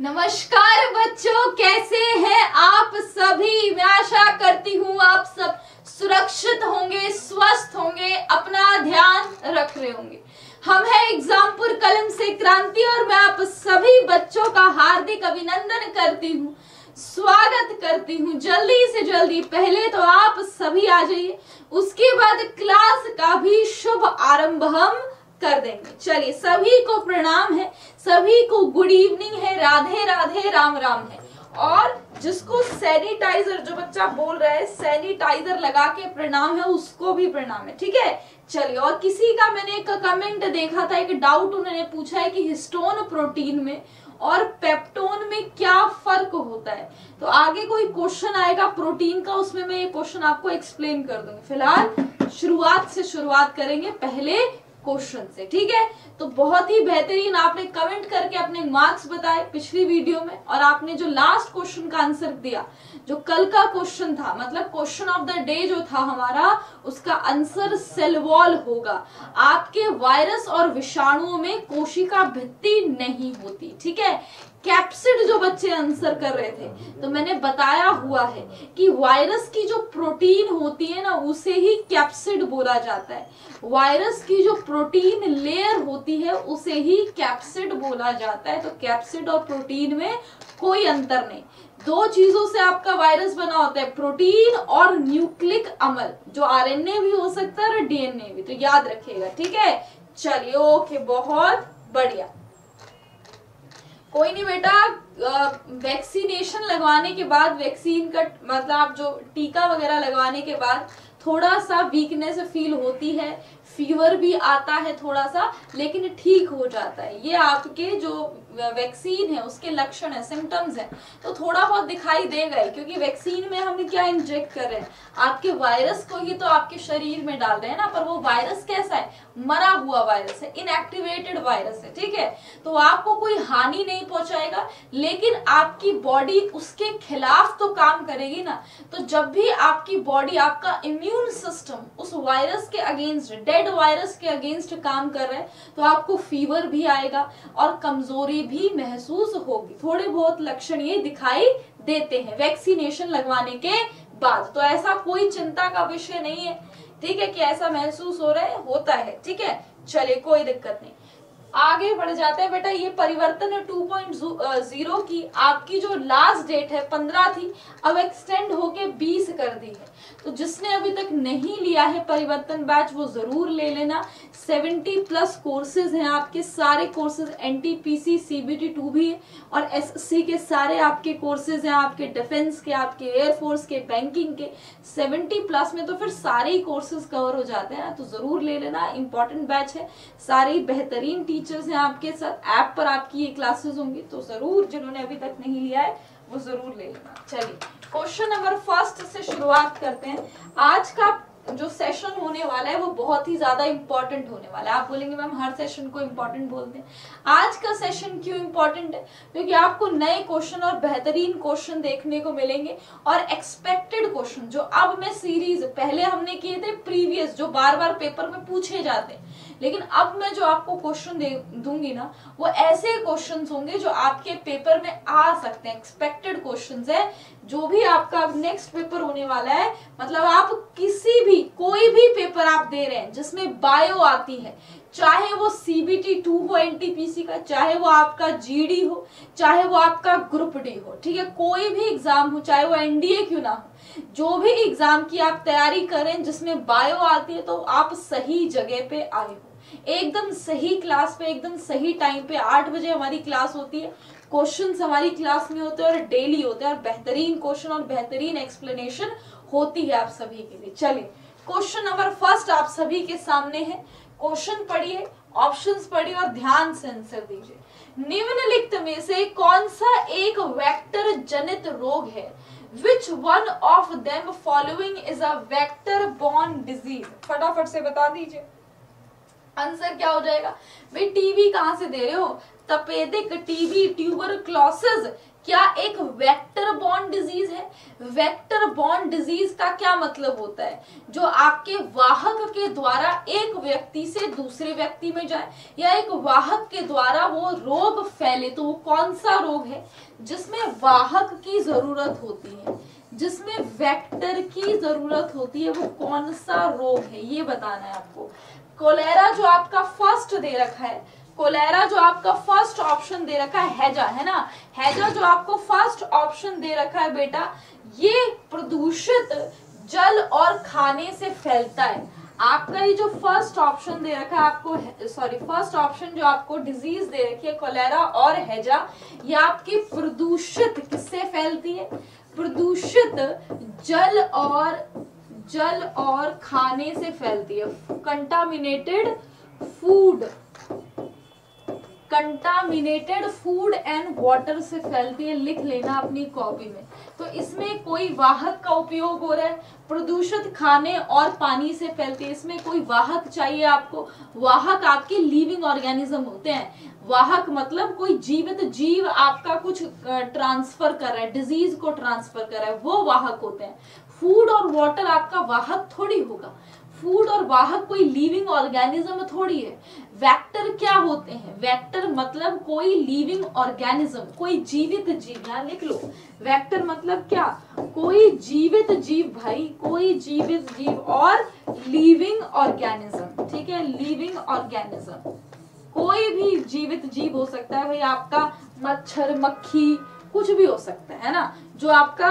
नमस्कार बच्चों, कैसे हैं आप सभी। मैं आशा करती हूँ आप सब सुरक्षित होंगे, स्वस्थ होंगे, अपना ध्यान रख रहे होंगे। हम हैं एग्जामपुर कलम से क्रांति और मैं आप सभी बच्चों का हार्दिक अभिनंदन करती हूँ, स्वागत करती हूँ। जल्दी से जल्दी पहले तो आप सभी आ जाइए, उसके बाद क्लास का भी शुभ आरंभ हम कर देंगे। चलिए, सभी को प्रणाम है, सभी को गुड इवनिंग है, राधे राधे, राम राम है। और जिसको सैनिटाइजर, जो बच्चा बोल रहा है सैनिटाइजर लगा के प्रणाम है, उसको भी प्रणाम है, ठीक है। चलिए, और किसी का मैंने एक कमेंट देखा था, एक डाउट उन्होंने पूछा है कि हिस्टोन प्रोटीन में और पेप्टोन में क्या फर्क होता है। तो आगे कोई क्वेश्चन आएगा प्रोटीन का, उसमें मैं ये क्वेश्चन आपको एक्सप्लेन कर दूंगी। फिलहाल शुरुआत करेंगे पहले क्वेश्चन से, ठीक है। तो बहुत ही बेहतरीन आपने कमेंट करके अपने मार्क्स बताए पिछली वीडियो में, और आपने जो लास्ट क्वेश्चन का आंसर दिया, जो कल का क्वेश्चन था, मतलब क्वेश्चन ऑफ द डे जो था हमारा, उसका आंसर सेल वॉल होगा। आपके वायरस और विषाणुओं में कोशिका भित्ति नहीं होती, ठीक है। कैप्सिड जो बच्चे आंसर कर रहे थे, तो मैंने बताया हुआ है कि वायरस की जो प्रोटीन होती है ना, उसे ही कैप्सिड बोला जाता है। वायरस की जो प्रोटीन लेयर होती है उसे ही कैप्सिड बोला जाता है। तो कैप्सिड और प्रोटीन में कोई अंतर नहीं। दो चीजों से आपका वायरस बना होता है, प्रोटीन और न्यूक्लिक अम्ल, जो आरएनए भी हो सकता है और डीएनए भी, तो याद रखिएगा, ठीक है। चलिए, ओके, बहुत बढ़िया। कोई नहीं बेटा, वैक्सीनेशन लगवाने के बाद, वैक्सीन का मतलब आप जो टीका वगैरह लगवाने के बाद थोड़ा सा वीकनेस फील होती है, फीवर भी आता है थोड़ा सा, लेकिन ठीक हो जाता है। ये आपके जो वैक्सीन है उसके लक्षण है, सिम्टम्स है, तो थोड़ा बहुत दिखाई देगा ही, क्योंकि वैक्सीन में हम क्या इंजेक्ट कर रहे हैं, आपके वायरस को ही तो आपके शरीर में डाल रहे हैं ना। पर वो वायरस कैसा है, मरा हुआ वायरस है, इनएक्टिवेटेड वायरस है, ठीक है। तो आपको कोई हानि नहीं पहुंचाएगा, लेकिन आपकी बॉडी उसके खिलाफ तो काम करेगी ना। तो जब भी आपकी बॉडी, आपका इम्यून सिस्टम उस वायरस के अगेंस्ट, डेड वायरस के अगेंस्ट काम कर रहा है, तो आपको फीवर भी आएगा और कमजोरी भी महसूस होगी। थोड़े बहुत लक्षण ये दिखाई देते हैं वैक्सीनेशन लगवाने के बाद। तो ऐसा कोई चिंता का विषय नहीं है, ठीक है, कि ऐसा महसूस हो रहा है, होता है, ठीक है। चलिए, कोई दिक्कत नहीं, आगे बढ़ जाते हैं बेटा। ये परिवर्तन है 2.0 की, आपकी जो लास्ट डेट है 15 थी, अब एक्सटेंड होके 20 कर दी है। तो जिसने अभी तक नहीं लिया है परिवर्तन बैच, वो जरूर ले लेना। 70+ कोर्सेज हैं आपके, सारे कोर्सेज एनटीपीसी सीबीटी 2 भी है, और एसएससी के सारे आपके कोर्सेज हैं, आपके डिफेंस के, आपके एयरफोर्स के, बैंकिंग के। 70+ में तो फिर सारे ही कोर्सेज कवर हो जाते हैं ना, तो जरूर ले लेना। इंपॉर्टेंट बैच है, सारे बेहतरीन टीचर्स हैं आपके साथ, ऐप पर आपकी ये क्लासेस होंगी, तो जरूर जिन्होंने अभी तक नहीं लिया है वो जरूर ले लेना। चलिए, क्वेश्चन नंबर फर्स्ट से शुरुआत करते हैं। आज का जो सेशन होने वाला है वो बहुत ही ज्यादा इंपॉर्टेंट होने वाला है। आप बोलेंगे मैम हर सेशन को इंपॉर्टेंट बोलते हैं, आज का सेशन क्यों इंपॉर्टेंट है? क्योंकि आपको नए क्वेश्चन और बेहतरीन क्वेश्चन देखने को मिलेंगे, और एक्सपेक्टेड क्वेश्चन जो अब मैं सीरीज, पहले हमने किए थे प्रीवियस, जो बार बार पेपर में पूछे जाते हैं, लेकिन अब मैं जो आपको क्वेश्चन दूंगी ना, वो ऐसे क्वेश्चंस होंगे जो आपके पेपर में आ सकते हैं। एक्सपेक्टेड क्वेश्चंस है, जो भी आपका नेक्स्ट पेपर होने वाला है, मतलब आप किसी भी, कोई भी पेपर आप दे रहे हैं जिसमें बायो आती है, चाहे वो सीबीटी 2 हो एनटीपीसी का, चाहे वो आपका जीडी हो, चाहे वो आपका ग्रुप डी हो, ठीक है, कोई भी एग्जाम हो, चाहे वो एनडीए क्यों ना हो, जो भी एग्जाम की आप तैयारी करें जिसमें बायो आती है, तो आप सही जगह पे आए हो, एकदम सही क्लास पे, एकदम सही टाइम पे। 8 बजे हमारी क्लास होती है, क्वेश्चंस हमारी क्लास में होते हैं और डेली होते हैं, और बेहतरीन क्वेश्चन और बेहतरीन एक्सप्लेनेशन होती है आप सभी के लिए। चलिए, क्वेश्चन नंबर फर्स्ट आप सभी के सामने है। क्वेश्चन पढ़िए, ऑप्शंस पढ़िए और ध्यान से आंसर दीजिए। निम्नलिखित में से कौन सा एक वेक्टर जनित रोग है? Which one of them following is a vector borne disease? फटाफट से बता दीजिए, आंसर क्या हो जाएगा? भाई टीबी कहां से दे रहे हो? तपेदिक टीबी, ट्यूबरक्लोसिस क्या एक वेक्टर बॉर्न डिजीज है? वेक्टर बॉर्न डिजीज का क्या मतलब होता है? जो आपके वाहक के द्वारा एक व्यक्ति से दूसरे व्यक्ति में जाए या एक वाहक के द्वारा वो रोग फैले। तो वो कौन सा रोग है? जिसमें वाहक की जरूरत होती है, जिसमें वेक्टर की जरूरत होती है, वो कौन सा रोग है ये बताना है आपको। कोलेरा जो आपका फर्स्ट दे रखा है, कोलेरा जो आपका फर्स्ट ऑप्शन दे रखा है, हैजा है ना, हैजा जो आपको फर्स्ट ऑप्शन दे रखा है बेटा, ये प्रदूषित जल और खाने से फैलता है। आपका ये जो फर्स्ट ऑप्शन दे रखा है आपको, सॉरी फर्स्ट ऑप्शन जो आपको डिजीज दे रखी है कोलेरा और हैजा, ये आपकी प्रदूषित किससे फैलती है? प्रदूषित जल और खाने से फैलती है। कंटामिनेटेड फूड एंड वाटर से फैलती है। लिख लेना अपनी कॉपी में। तो इसमें कोई वाहक का उपयोग हो रहा है, प्रदूषित खाने और पानी से फैलती है। इसमें कोई वाहक चाहिए आपको। वाहक आपके लिविंग ऑर्गेनिज्म होते हैं। वाहक मतलब कोई जीवित जीव आपका कुछ ट्रांसफर कर रहा है, डिजीज को ट्रांसफर कर रहा है, वो वाहक होते हैं। फूड और वाटर आपका वाहक थोड़ी होगा। फूड और वाहक कोई लिविंग ऑर्गेनिज्म थोड़ी है। वेक्टर क्या होते हैं? वेक्टर मतलब कोई लिविंग ऑर्गेनिज्म, कोई जीवित जीव। यहाँ लिख लो, वेक्टर मतलब क्या? कोई जीवित जीव भाई, कोई जीवित जीव और लिविंग ऑर्गेनिज्म। ठीक है, लिविंग ऑर्गेनिज्म कोई भी जीवित जीव हो सकता है भाई, आपका मच्छर, मक्खी, कुछ भी हो सकता है ना, जो आपका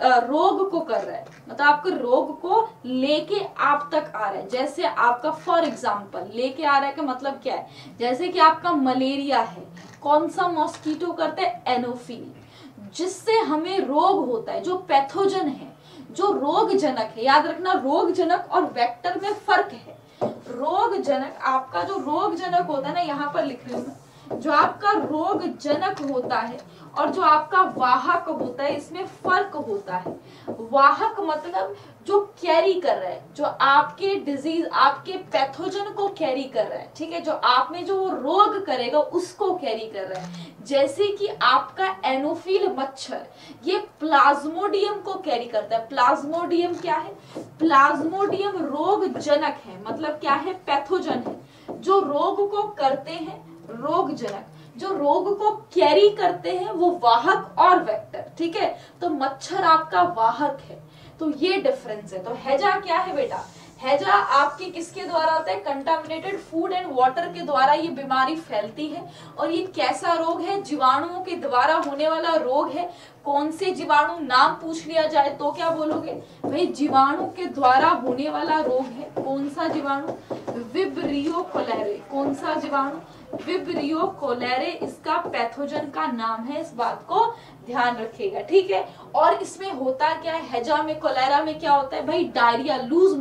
रोग को कर रहा है, मतलब आपके रोग को लेके आप तक आ रहा है। जैसे आपका फॉर एग्जांपल लेके आ रहा है का मतलब क्या है? जैसे कि आपका मलेरिया है, कौन सा मॉस्किटो करता है? एनोफिल, जिससे हमें रोग होता है, जो पैथोजन है, जो रोगजनक है। याद रखना, रोगजनक और वेक्टर में फर्क है। रोगजनक, आपका जो रोगजनक होता है ना, यहाँ पर लिख रही हूँ मैं, जो आपका रोगजनक होता है और जो आपका वाहक होता है, इसमें फर्क होता है। वाहक मतलब जो कैरी कर रहा है, जो आपके डिजीज, आपके पैथोजन को कैरी कर रहा है। ठीक है, जो आप में जो रोग करेगा उसको कैरी कर रहा है। जैसे कि आपका एनोफिल मच्छर, ये प्लाज्मोडियम को कैरी करता है। प्लाज्मोडियम क्या है? प्लाज्मोडियम रोगजनक है, मतलब क्या है? पैथोजन है, जो रोग को करते हैं, रोगजनक। जो रोग को कैरी करते हैं वो वाहक और वेक्टर। ठीक है, तो मच्छर आपका वाहक है। तो ये डिफरेंस है। तो हैजा क्या है बेटा? हैजा आपके किसके द्वारा होता है? कंटामिनेटेड फूड एंड वाटर के द्वारा ये बीमारी फैलती है। और ये कैसा रोग है? जीवाणुओं के द्वारा होने वाला रोग है। कौन से जीवाणु? नाम पूछ लिया जाए तो क्या बोलोगे भाई? जीवाणु के द्वारा होने वाला रोग है। कौन सा जीवाणु? Vibrio cholerae. कौन सा जीवाणु? विब्रियो कोलेरे इसका पैथोजन का नाम है। इस बात को ध्यान रखिएगा। ठीक है, और इसमें होता क्या है? हैजा में, कोलेरा में क्या होता है भाई? डायरिया, लूज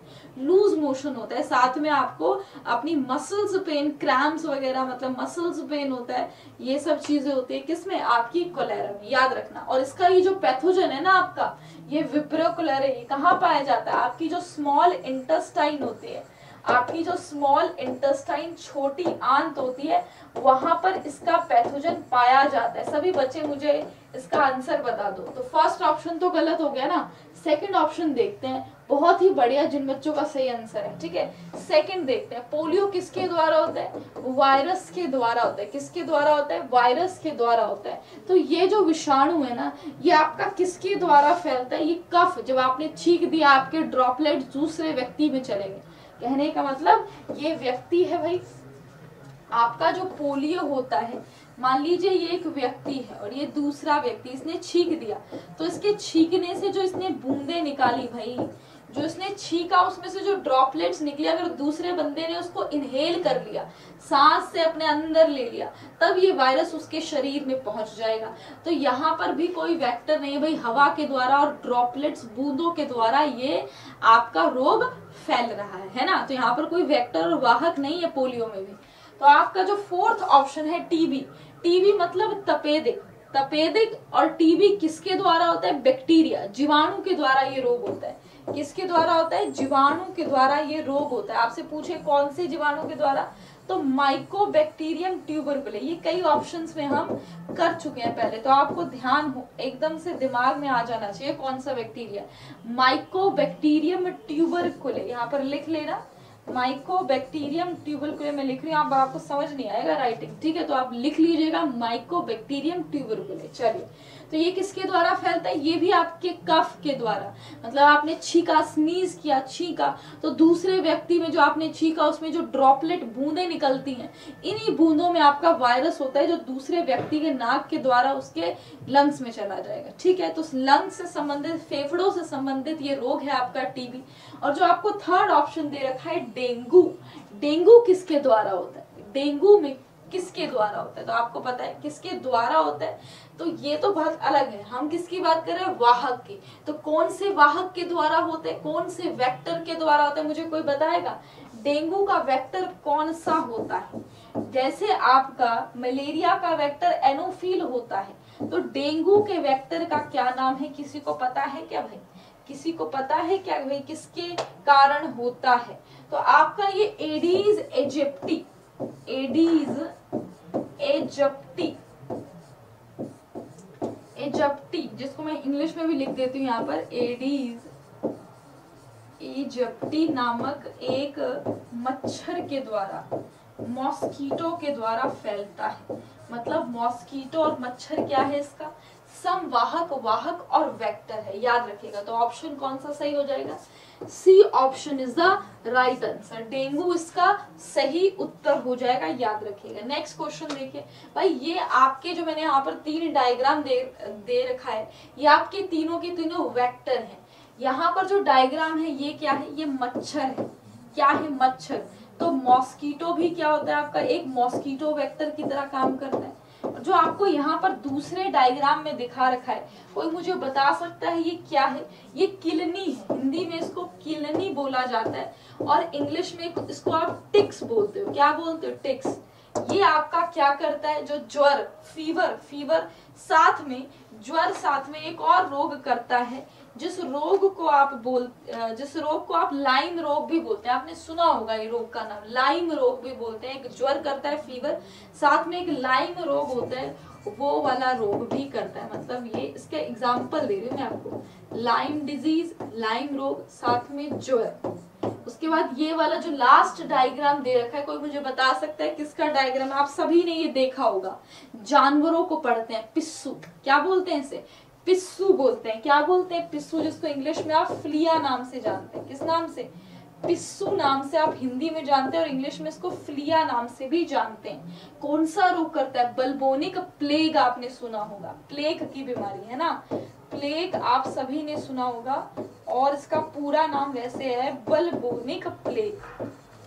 मोशन होता है। साथ में आपको अपनी मसल्स पेन, क्रैम्प्स वगैरह, मतलब मसल्स पेन होता है। ये सब चीजें होती है किसमें? आपकी कोलेरा में। याद रखना। और इसका ये जो पैथोजन है ना आपका, ये विब्रियो कोलेरे, ये कहाँ पाया जाता है? आपकी जो स्मॉल इंटेस्टाइन होती है, आपकी जो स्मॉल इंटेस्टाइन, छोटी आंत होती है, वहां पर इसका पैथोजन पाया जाता है। सभी बच्चे मुझे इसका आंसर बता दो। तो फर्स्ट ऑप्शन तो गलत हो गया ना, सेकंड ऑप्शन देखते हैं। बहुत ही बढ़िया, जिन बच्चों का सही आंसर है। ठीक है, सेकंड देखते हैं। पोलियो किसके द्वारा होता है? वायरस के द्वारा होता है। किसके द्वारा होता है? वायरस के द्वारा होता है। तो ये जो विषाणु है ना, ये आपका किसके द्वारा फैलता है? ये कफ, जब आपने छींक दिया, आपके ड्रॉपलेट दूसरे व्यक्ति में चलेंगे। कहने का मतलब ये व्यक्ति है भाई, आपका जो पोलियो होता है, मान लीजिए ये एक व्यक्ति है और ये दूसरा व्यक्ति, इसने छींक दिया, तो इसके छींकने से जो इसने बूंदे निकाली भाई, जो इसने छींका उसमें से जो ड्रॉपलेट्स निकले, अगर दूसरे बंदे ने उसको इनहेल कर लिया, सांस से अपने अंदर ले लिया, तब ये वायरस उसके शरीर में पहुंच जाएगा। तो यहाँ पर भी कोई वेक्टर नहीं है भाई, हवा के द्वारा और ड्रॉपलेट्स, बूंदों के द्वारा ये आपका रोग फैल रहा है ना। तो यहाँ पर कोई वेक्टर और वाहक नहीं है पोलियो में भी। तो आपका जो फोर्थ ऑप्शन है टीबी, टीबी मतलब तपेदिक, तपेदिक और टीबी किसके द्वारा होता है? बैक्टीरिया, जीवाणु के द्वारा ये रोग होता है। किसके द्वारा होता है? जीवाणु के द्वारा ये रोग होता है। आपसे पूछे कौन से जीवाणु के द्वारा, तो माइकोबैक्टीरियम ट्यूबरकुले। ये कई ऑप्शंस में हम कर चुके हैं पहले, तो आपको ध्यान हो एकदम से दिमाग में आ जाना चाहिए कौन सा बैक्टीरिया, माइकोबैक्टीरियम ट्यूबरकुले। यहाँ पर लिख लेना माइकोबैक्टीरियम ट्यूबरकुले, मैं लिख रही हूँ, आपको समझ नहीं आएगा राइटिंग, ठीक है, तो आप लिख लीजिएगा माइकोबैक्टीरियम ट्यूबरकुले। चलिए, तो ये किसके द्वारा फैलता है, ये भी आपके कफ के द्वारा, मतलब आपने छींका, स्नीज किया, छींका, तो दूसरे व्यक्ति में जो आपने छींका उसमें जो ड्रॉपलेट बूंदें निकलती हैं, इन्हीं बूंदों में आपका वायरस होता है जो दूसरे व्यक्ति के नाक के द्वारा उसके लंग्स में चला जाएगा, ठीक है। तो लंग्स से संबंधित, फेफड़ों से संबंधित ये रोग है आपका टीबी। और जो आपको थर्ड ऑप्शन दे रखा है डेंगू, डेंगू किसके द्वारा होता है, डेंगू में किसके द्वारा होता है, तो आपको पता है किसके द्वारा होता है, तो ये तो बात अलग है, हम किसकी बात कर रहे हैं, वाहक की। तो कौन से वाहक के द्वारा होते हैं, कौन से वेक्टर के द्वारा होते हैं, मुझे कोई बताएगा, डेंगू का वेक्टर कौन सा होता है। जैसे आपका मलेरिया का वेक्टर एनोफिल होता है, तो डेंगू के वेक्टर का क्या नाम है, किसी को पता है क्या भाई, किसी को पता है क्या भाई, किसके कारण होता है, तो आपका ये Aedes aegypti, Aedes aegypti, aegypti, जिसको मैं इंग्लिश में भी लिख देती हूँ यहाँ पर, एडीज एजिप्टी नामक एक मच्छर के द्वारा, मॉस्किटो के द्वारा फैलता है। मतलब मॉस्किटो और मच्छर क्या है, इसका संवाहक, वाहक और वेक्टर है, याद रखिएगा। तो ऑप्शन कौन सा सही हो जाएगा, C option is the right answer, dengue इसका सही उत्तर हो जाएगा, याद रखिएगा। नेक्स्ट क्वेश्चन देखिए भाई, ये आपके जो मैंने यहाँ पर 3 डायग्राम दे रखा है, ये आपके तीनों के तीनों वेक्टर हैं। यहाँ पर जो डायग्राम है ये क्या है, ये मच्छर है, क्या है, मच्छर। तो मॉस्किटो भी क्या होता है आपका, एक मॉस्किटो वेक्टर की तरह काम करता है। जो आपको यहाँ पर दूसरे डायग्राम में दिखा रखा है, कोई मुझे बता सकता है ये क्या है, ये किलनी है, हिंदी में इसको किलनी बोला जाता है, और इंग्लिश में इसको आप टिक्स बोलते हो, क्या बोलते हो, टिक्स। ये आपका क्या करता है, जो ज्वर, फीवर साथ में, ज्वर साथ में एक और रोग करता है, जिस रोग को आप लाइम रोग भी बोलते हैं, आपने सुना होगा ये रोग का नाम, लाइम रोग भी बोलते हैं। एक ज्वर करता है, फीवर, साथ में एक लाइम रोग होता है, वो वाला रोग भी करता है। मतलब ये इसके एग्जाम्पल दे रही हूँ मैं आपको, लाइम डिजीज, लाइम रोग, साथ में ज्वर। उसके बाद ये वाला जो लास्ट डायग्राम दे रखा है, कोई मुझे बता सकता है किसका डायग्राम, आप सभी ने ये देखा होगा, जानवरों को पढ़ते हैं, पिस्सू, क्या बोलते हैं इसे, पिस्सू बोलते हैं, क्या बोलते हैं, पिस्सू, जिसको इंग्लिश में आप फ्लिया नाम से जानते हैं, किस नाम से, पिस्सू नाम से आप हिंदी में जानते हैं, और इंग्लिश में इसको फ्लिया नाम से भी जानते हैं। कौन सा रोग करता है, बल्बोनिक प्लेग, आपने सुना होगा, प्लेग की बीमारी है ना, प्लेग आप सभी ने सुना होगा, और इसका पूरा नाम वैसे है बल्बोनिक प्लेग,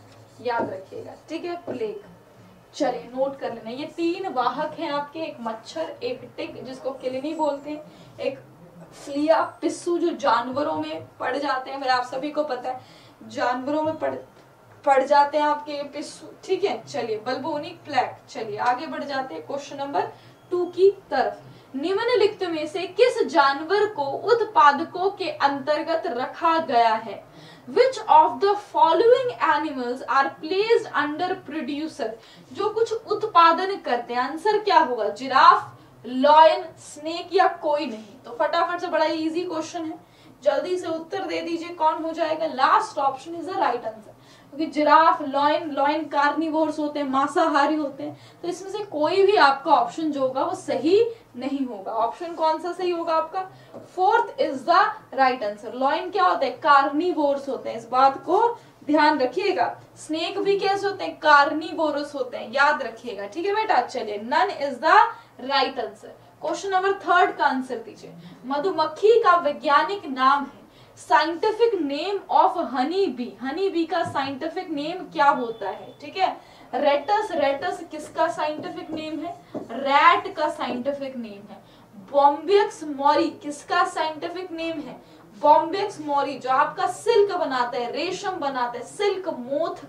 याद रखिएगा, ठीक है, प्लेग। चलिए नोट कर लेना, ये 3 वाहक हैं आपके, एक मच्छर, एक टिक जिसको किलनी बोलते हैं, एक फ्लिया, पिस्सू जो जानवरों में पड़ जाते हैं, आप सभी को पता है जानवरों में पड़ जाते हैं आपके पिस्सू, ठीक है। चलिए बल्बोनिक प्लेग, चलिए आगे बढ़ जाते हैं क्वेश्चन नंबर 2 की तरफ। निम्नलिखित में से किस जानवर को उत्पादकों के अंतर्गत रखा गया है, Which of the following animals are placed under producer, जो कुछ उत्पादन करते हैं, आंसर क्या होगा, जिराफ, लॉयन, स्नेक या कोई नहीं। तो फटाफट से, बड़ा इजी क्वेश्चन है, जल्दी से उत्तर दे दीजिए, कौन हो जाएगा, last option is the right answer, क्योंकि जिराफ, लॉयन कार्निवोर्स होते हैं, मांसाहारी होते हैं, तो इसमें से कोई भी आपका ऑप्शन जो होगा वो सही नहीं होगा। ऑप्शन कौन सा सही होगा आपका, 4th is the right answer. Lion क्या होते हैं, कार्निवोर्स होते हैं, इस बात को ध्यान रखिएगा। स्नेक भी कैसे होते हैं, कार्निवोरस होते हैं, याद रखिएगा, ठीक है बेटा। चलिए none is the right answer. Question number 3 का आंसर दीजिए। मधुमक्खी का वैज्ञानिक नाम है, scientific name of honey bee, honey bee का साइंटिफिक नेम क्या होता है, ठीक है। रेटस, रेटस किसका साइंटिफिक नेम है, रैट का साइंटिफिक नेम है। बॉम्बियक्स मोरी किसका साइंटिफिक नेम है, बॉम्बियक्स मोरी, जो आपका सिल्क बनाता है, रेशम बनाता है, सिल्क मोथ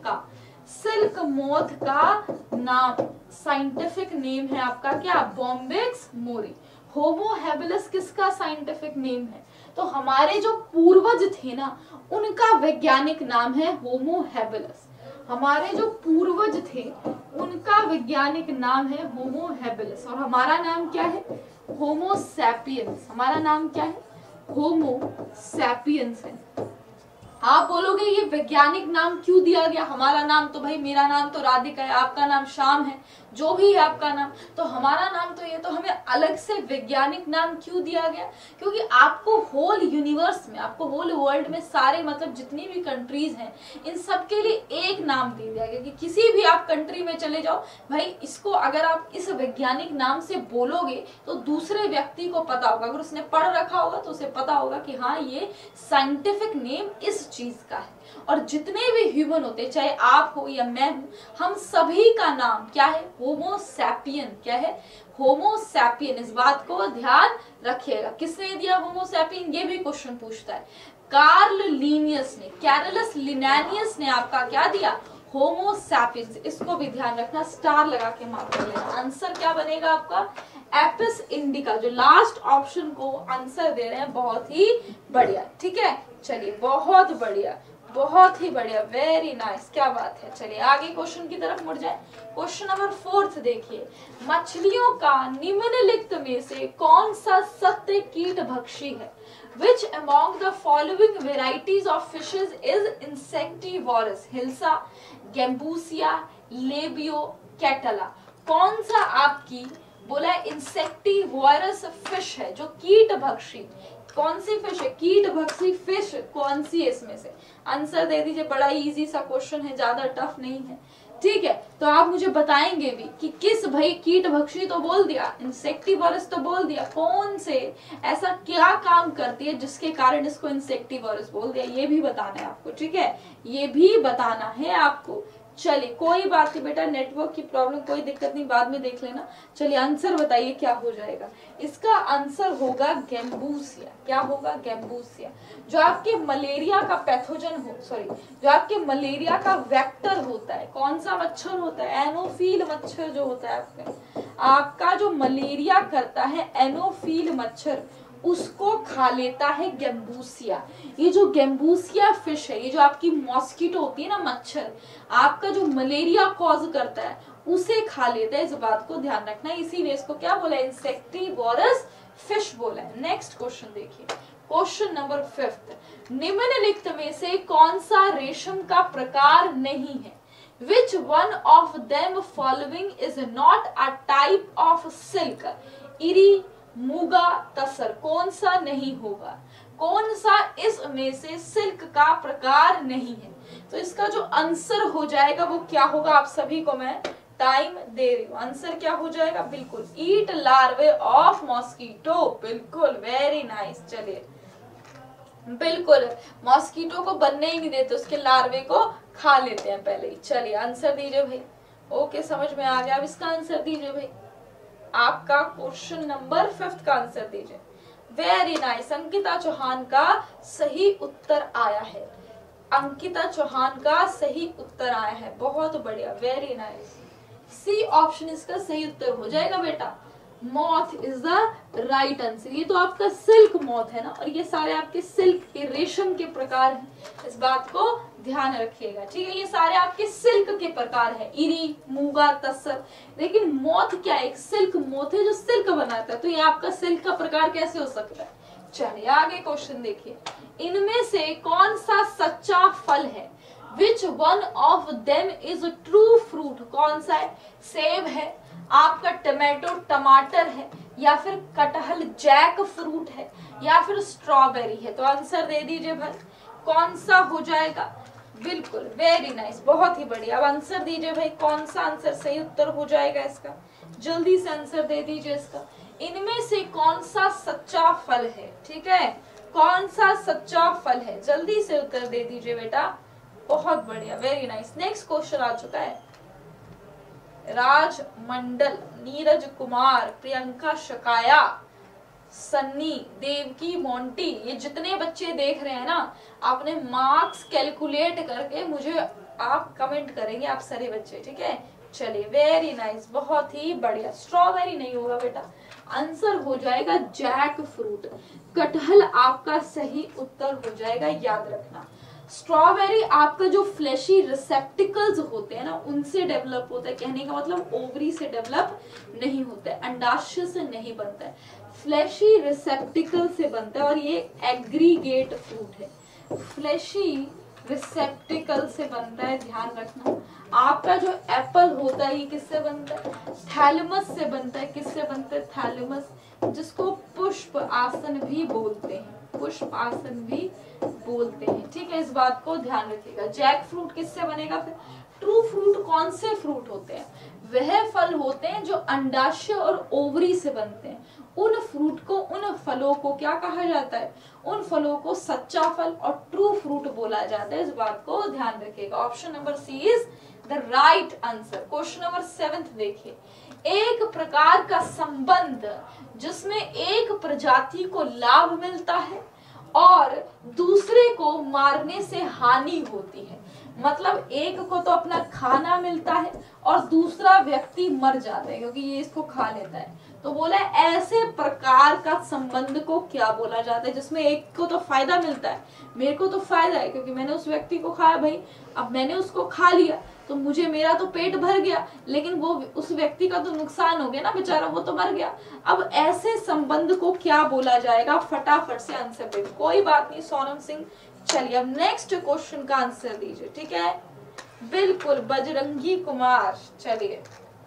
का नाम, साइंटिफिक नेम है आपका क्या, बॉम्बियक्स मोरी। होमो हैबिलस किसका साइंटिफिक नेम है, तो हमारे जो पूर्वज थे ना, उनका वैज्ञानिक नाम है होमो हैबिलस। हमारे जो पूर्वज थे उनका वैज्ञानिक नाम है होमो हैबिलिस और हमारा नाम क्या है? Homo sapiens. हमारा नाम क्या है? होमो सैपियंस है। आप बोलोगे ये वैज्ञानिक नाम क्यों दिया गया? हमारा नाम तो भाई, मेरा नाम तो राधिका है, आपका नाम श्याम है, जो भी है आपका नाम, तो हमारा नाम तो ये, तो हमें अलग से वैज्ञानिक नाम क्यों दिया गया? क्योंकि आपको होल यूनिवर्स में, आपको होल वर्ल्ड में सारे मतलब जितनी भी कंट्रीज हैं इन सब के लिए एक नाम दे दिया गया कि किसी भी आप कंट्री में चले जाओ भाई, इसको अगर आप इस वैज्ञानिक नाम से बोलोगे तो दूसरे व्यक्ति को पता होगा, अगर उसने पढ़ रखा होगा तो उसे पता होगा कि हाँ ये साइंटिफिक नेम इस चीज का है। और जितने भी ह्यूमन होते, चाहे आप हो या मैं हूं, हम सभी का नाम क्या है? Homo sapien. क्या है? Homo sapien. इस बात को ध्यान रखिएगा। किसने दिया होमो सैपियन? ये भी क्वेश्चन पूछता है। कार्ल लीनियस ने, कैरलस लिनानियस ने आपका क्या दिया? Homo sapiens. इसको भी ध्यान रखना, स्टार लगा के मार्क कर लेना। आंसर क्या बनेगा आपका? Apis indica. जो लास्ट ऑप्शन को आंसर दे रहे हैं, बहुत ही बढ़िया। ठीक है, चलिए बहुत बढ़िया, बहुत ही बढ़िया, वेरी नाइस, क्या बात है। चलिए आगे क्वेश्चन की तरफ मुड़ जाए। क्वेश्चन नंबर 4 देखिए, मछलियों का निम्नलिखित में से कौन सा सत्य कीटभक्षी है? Which among the following varieties of fishes is insectivorous? Hilsa, Gambusia, Labeo, Catla. कौन सा आपकी बोला इंसेक्टिवोरस फिश है, जो कीटभक्षी? कौन सी फिश है? कीटभक्षी फिश कौन सी है इसमें से? आंसर दे दीजिए। बड़ा इजी सा क्वेश्चन है, ज्यादा टफ नहीं है। ठीक है, तो आप मुझे बताएंगे भी कि किस, भाई कीटभक्षी तो बोल दिया, इंसेक्टिवोरस तो बोल दिया, कौन से ऐसा क्या काम करती है जिसके कारण इसको इंसेक्टिवोरस बोल दिया, ये भी बताना है आपको। ठीक है, ये भी बताना है आपको। चलिए कोई बात नहीं बेटा, नेटवर्क की प्रॉब्लम, कोई दिक्कत नहीं, बाद में देख लेना। चलिए आंसर बताइए क्या हो जाएगा? इसका आंसर होगा गैम्बूसिया। क्या होगा? गैम्बूसिया। जो आपके मलेरिया का पैथोजन हो, सॉरी, जो आपके मलेरिया का वेक्टर होता है, कौन सा मच्छर होता है? एनोफिल मच्छर जो होता है आपका जो मलेरिया करता है, एनोफिल मच्छर, उसको खा लेता है गैम्बूसिया। ये जो गैम्बूसिया फिश है, ये जो आपकी मॉस्किटो होती है ना, मच्छर, आपका जो मलेरिया कॉज करता है उसे खा लेता है। इस बात को ध्यान रखना, इसीलिए इसको क्या बोला? इंसेक्टिवोरस फिश बोला है। नेक्स्ट क्वेश्चन देखिए, क्वेश्चन नंबर 5, निम्नलिखित में से कौन सा रेशम का प्रकार नहीं है? Which one of them following is not a type of silk? Eri, Muga, तसर। कौन सा नहीं होगा? कौन सा इसमें से सिल्क का प्रकार नहीं है? तो इसका जो आंसर हो जाएगा वो क्या होगा? आप सभी को मैं टाइम दे रही हूँ। आंसर क्या हो जाएगा? बिल्कुल, ईट लार्वे ऑफ मॉस्किटो। बिल्कुल, वेरी नाइस। चलिए, बिल्कुल, मॉस्किटो को बनने ही नहीं देते, उसके लार्वे को खा लेते हैं पहले ही। चलिए आंसर दीजिए भाई। ओके, समझ में आ गया। अब इसका आंसर दीजिए भाई। आपका क्वेश्चन नंबर 5 का आंसर दीजिए। वेरी नाइस, अंकिता चौहान का सही उत्तर आया है। अंकिता चौहान का सही उत्तर आया है, बहुत बढ़िया, वेरी नाइस। सी ऑप्शन इसका सही उत्तर हो जाएगा बेटा। Moth is the right answer. ये तो आपका सिल्क मॉथ है ना, और ये सारे आपके सिल्क के, रेशम के प्रकार हैं, इस बात को ध्यान रखिएगा। ठीक है, ये सारे आपके सिल्क के प्रकार है, इरी, मूगा, तसर। लेकिन मॉथ क्या है? एक सिल्क मॉथ है जो सिल्क बनाता है, तो ये आपका सिल्क का प्रकार कैसे हो सकता है? चलिए आगे क्वेश्चन देखिए, इनमें से कौन सा सच्चा फल है? Which one of them is a true fruit? कौन सा है? सेब है, आपका टमाटो टमाटर है, या फिर कटहल जैक फ्रूट है, या फिर स्ट्रॉबेरी है? तो आंसर दे दीजिए भाई, कौन सा हो जाएगा? बिल्कुल, वेरी नाइस, बहुत ही बढ़िया। अब आंसर दीजिए भाई, कौन सा आंसर सही उत्तर हो जाएगा इसका? जल्दी से आंसर दे दीजिए इसका। इनमें से कौन सा सच्चा फल है? ठीक है, कौन सा सच्चा फल है? जल्दी से उत्तर दे दीजिए बेटा। बहुत बढ़िया, वेरी नाइस। नेक्स्ट क्वेश्चन आ चुका है। राज मंडल, नीरज कुमार, प्रियंका शकाया, सन्नी, देवकी, मोंटी, ये जितने बच्चे देख रहे हैं ना, आपने मार्क्स कैलकुलेट करके मुझे आप कमेंट करेंगे, आप सारे बच्चे। ठीक है, चलिए, वेरी नाइस, बहुत ही बढ़िया। स्ट्रॉबेरी नहीं होगा बेटा, आंसर हो जाएगा जैक फ्रूट। कटहल आपका सही उत्तर हो जाएगा, याद रखना। स्ट्रॉबेरी आपका जो फ्लैशी रिसेप्टिकल्स होते हैं ना उनसे डेवलप होता है। कहने का मतलब ओवरी से डेवलप नहीं होता है, अंडाशय से नहीं बनता है, फ्लैशी रिसेप्टिकल से बनता है। और ये एग्रीगेट फ्रूट है, फ्लैशी रिसेप्टिकल से बनता है, ध्यान रखना। आपका जो एप्पल होता है ये किससे बनता है? थैलेमस से बनता है। किससे बनता है? थैलेमस, जिसको पुष्प आसन भी बोलते हैं, पुष्प आसन भी बोलते हैं। ठीक है, इस बात को ध्यान रखिएगा। जैक फ्रूट किससे बनेगा? फिर ट्रू फ्रूट कौन से फ्रूट होते हैं? वह फल होते हैं जो अंडाशय और ओवरी से बनते हैं। उन फ्रूट को, उन फलों को क्या कहा जाता है? उन फलों को सच्चा फल और ट्रू फ्रूट बोला जाता है। इस बात को ध्यान रखिएगा। Option number C is the right answer. Question number 7 देखिए, एक प्रकार का संबंध जिसमें एक प्रजाति को लाभ मिलता है और दूसरे को मारने से हानि होती है। मतलब एक को तो अपना खाना मिलता है और दूसरा व्यक्ति मर जाता है क्योंकि ये इसको खा लेता है। तो बोला ऐसे प्रकार का संबंध को क्या बोला जाता है जिसमें एक को तो फायदा मिलता है, मेरे को तो फायदा है क्योंकि मैंने उस व्यक्ति को खाया, भाई अब मैंने उसको खा लिया तो मुझे, मेरा तो पेट भर गया, लेकिन वो उस व्यक्ति का तो नुकसान हो गया ना, बेचारा वो तो मर गया। अब ऐसे संबंध को क्या बोला जाएगा? फटाफट से आंसर दे। कोई बात नहीं सोनम सिंह। चलिए अब नेक्स्ट क्वेश्चन का आंसर दीजिए। ठीक है, बिल्कुल बजरंगी कुमार। चलिए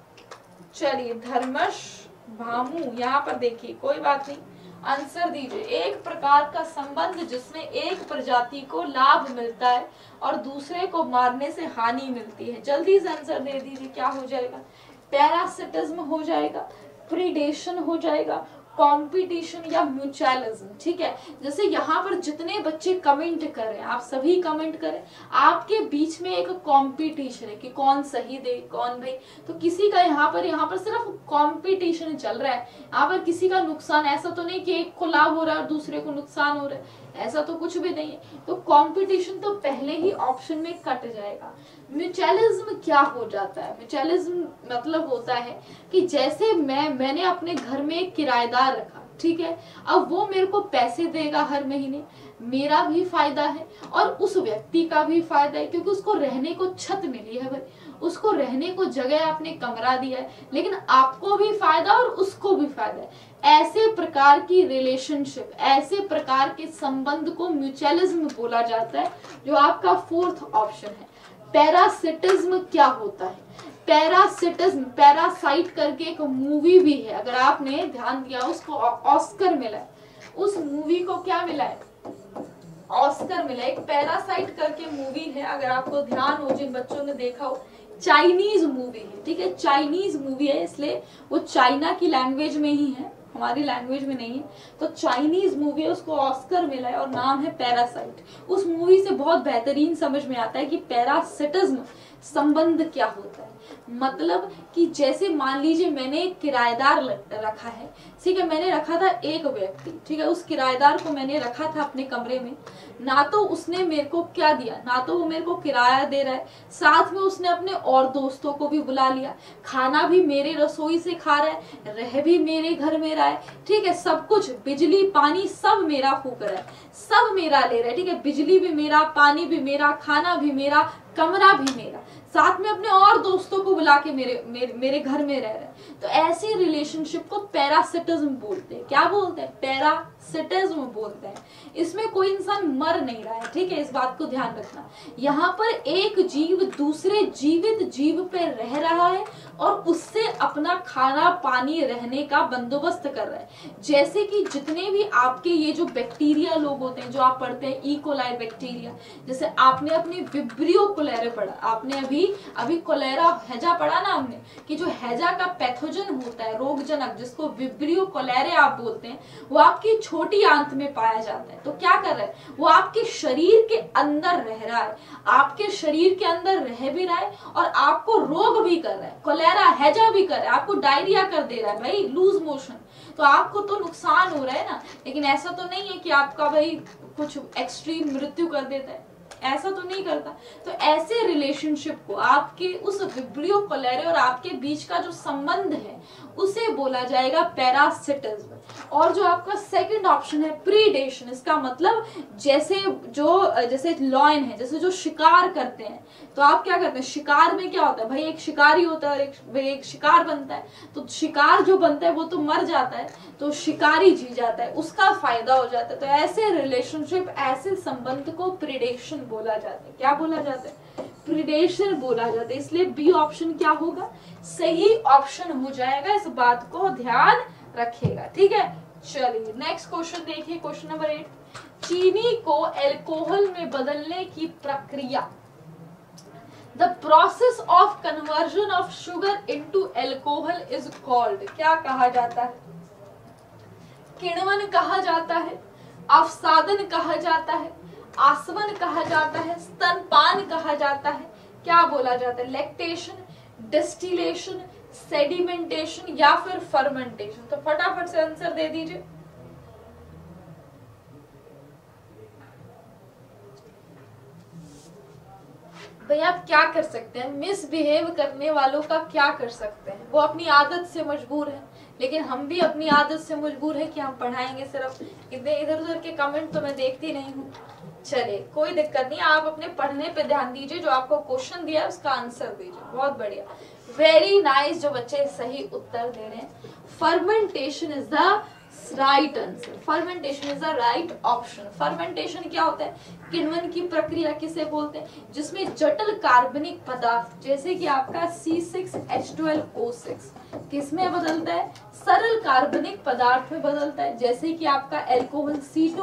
चलिए धर्मश भामू, यहाँ पर देखिए, कोई बात नहीं, आंसर दीजिए। एक प्रकार का संबंध जिसमें एक प्रजाति को लाभ मिलता है और दूसरे को मारने से हानि मिलती है। जल्दी से आंसर दे दीजिए, क्या हो जाएगा? पैरासिटिज्म हो जाएगा, प्रीडेशन हो जाएगा, कंपटीशन या म्यूचुअलिज्म। ठीक है, जैसे यहाँ पर जितने बच्चे कमेंट कर रहे हैं, आप सभी कमेंट करें, आपके बीच में एक कंपटीशन है कि कौन सही दे, कौन भाई, तो किसी का यहाँ पर सिर्फ कंपटीशन चल रहा है। यहाँ पर किसी का नुकसान, ऐसा तो नहीं कि एक को लाभ हो रहा है और दूसरे को नुकसान हो रहा है, ऐसा तो कुछ भी नहीं है। तो कंपटीशन तो पहले ही ऑप्शन में कट जाएगा। म्यूचुअलिज्म क्या हो जाता है? म्यूचुअलिज्म मतलब होता है कि जैसे मैंने अपने घर में एक किराएदार रखा, ठीक है, अब वो मेरे को पैसे देगा हर महीने, मेरा भी फायदा है और उस व्यक्ति का भी फायदा है क्योंकि उसको रहने को छत मिली है, भाई उसको रहने को जगह, आपने कमरा दिया है, लेकिन आपको भी फायदा और उसको भी फायदा है। ऐसे प्रकार की रिलेशनशिप, ऐसे प्रकार के संबंध को म्यूचुअलिज्म बोला जाता है, जो आपका 4th ऑप्शन है। पैरासिटिज्म क्या होता है? पैरासिटिज्म, पैरासाइट करके एक मूवी भी है, अगर आपने ध्यान दिया, उसको ऑस्कर मिला है। उस मूवी को क्या मिला है? ऑस्कर मिला। एक पैरासाइट करके मूवी है, अगर आपको ध्यान हो, जिन बच्चों ने देखा हो, चाइनीज मूवी है। ठीक है, चाइनीज मूवी है, इसलिए वो चाइना की लैंग्वेज में ही है, हमारी लैंग्वेज में नहीं है। तो चाइनीज मूवी है, उसको ऑस्कर मिला है और नाम है पैरासाइट। उस मूवी से बहुत बेहतरीन समझ में आता है कि पैरासिटिज्म संबंध क्या होता है। मतलब कि जैसे मान लीजिए मैंने एक किराएदार रखा है, ठीक है, मैंने रखा था एक व्यक्ति, ठीक है, उस किराएदार को मैंने रखा था अपने कमरे में, ना तो उसने मेरे को क्या दिया, ना तो वो मेरे को किराया दे रहा है, साथ में उसने अपने और दोस्तों को भी बुला लिया, खाना भी मेरे रसोई से खा रहा है, रह भी मेरे घर में रहा है, ठीक है, सब कुछ, बिजली पानी सब मेरा फूक रहा है, सब मेरा ले रहा है, ठीक है, बिजली भी मेरा, पानी भी मेरा, खाना भी मेरा, कमरा भी मेरा, साथ में अपने और दोस्तों को बुला के मेरे घर में रह रहे हैं। तो ऐसी रिलेशनशिप को पैरासिटिज्म बोलते हैं। क्या बोलते हैं? पैरासिटिज्म बोलते हैं। इसमें कोई इंसान मर नहीं रहा है, ठीक है, इस बात को ध्यान रखना। यहाँ पर एक जीव दूसरे जीवित जीव पे रह रहा है और उससे अपना खाना पानी रहने का बंदोबस्त कर रहा है। जैसे कि जितने भी आपके ये जो बैक्टीरिया लोग होते हैं, जो आप पढ़ते हैं, इकोलाई बैक्टीरिया, जैसे आपने अपनी विब्रियो कोलेरे पढ़ा, आपने अभी कोलेरा हैजा पढ़ा ना हमने, कि जो हैजा का पैथोजन होता है, रोगजनक, जिसको विब्रियो कोलेरे आप बोलते हैं, वो आपकी छोटी आंत में पाया जाता है। तो क्या कर रहा है? वो आपके शरीर के अंदर रह रहा है, आपके शरीर के अंदर रह भी रहा है और आपको रोग भी कर रहा है, कोलेरा हैजा भी कर रहा है, आपको डायरिया कर दे रहा है, भाई लूज मोशन, तो आपको तो नुकसान हो रहा है ना। लेकिन ऐसा तो नहीं है कि आपका भाई कुछ एक्सट्रीम मृत्यु कर देता है, ऐसा तो नहीं करता। तो ऐसे रिलेशनशिप को, आपके उस विब्रियो कोलेरे और आपके बीच का जो संबंध है उसे बोला जाएगा पैरासिटिज्म। और जो आपका सेकंड ऑप्शन है प्रीडेशन, इसका मतलब जैसे लॉयन है, जैसे जो शिकार करते हैं, तो आप क्या करते हैं, शिकार में क्या होता है भाई, एक शिकारी होता है और एक शिकार बनता है। तो शिकार जो बनता है वो तो मर जाता है, तो शिकारी जी जाता है, उसका फायदा हो जाता है। तो ऐसे रिलेशनशिप, ऐसे संबंध को प्रीडेशन बोला जाता है। क्या बोला जाता है, प्रीडेशन बोला जाता है। इसलिए बी ऑप्शन क्या होगा, सही ऑप्शन हो जाएगा। इस बात को ध्यान रखिएगा, ठीक है। चलिए नेक्स्ट क्वेश्चन देखिए, क्वेश्चन नंबर 8, चीनी को अल्कोहल में बदलने की प्रक्रिया, the process of conversion of sugar into alcohol is called, क्या कहा जाता है, किण्वन कहा जाता है, अवसादन कहा जाता है, आसवन कहा जाता है, स्तनपान कहा जाता है, क्या बोला जाता है, लैक्टेशन, डिस्टिलेशन, सेडिमेंटेशन या फिर फर्मेंटेशन। तो फटाफट से आंसर दे दीजिए। भाई आप क्या कर सकते हैं, मिसबिहेव करने वालों का क्या कर सकते हैं, वो अपनी आदत से मजबूर है, लेकिन हम भी अपनी आदत से मजबूर है कि हम पढ़ाएंगे सिर्फ। इतने इधर उधर के कमेंट तो मैं देखती नहीं हूँ। चलिए कोई दिक्कत नहीं, आप अपने पढ़ने पे ध्यान दीजिए, जो आपको क्वेश्चन दिया है उसका आंसर दीजिए। बहुत बढ़िया, वेरी नाइस, जो बच्चे सही उत्तर दे रहे हैं। Fermentation is the right answer, fermentation is the right option. Fermentation क्या होता है, किण्वन की प्रक्रिया किसे बोलते हैं, जिसमें जटिल कार्बनिक पदार्थ जैसे कि आपका C6H12O6 किसमें बदलता है, सरल कार्बनिक पदार्थ में बदलता है, जैसे कि आपका अल्कोहल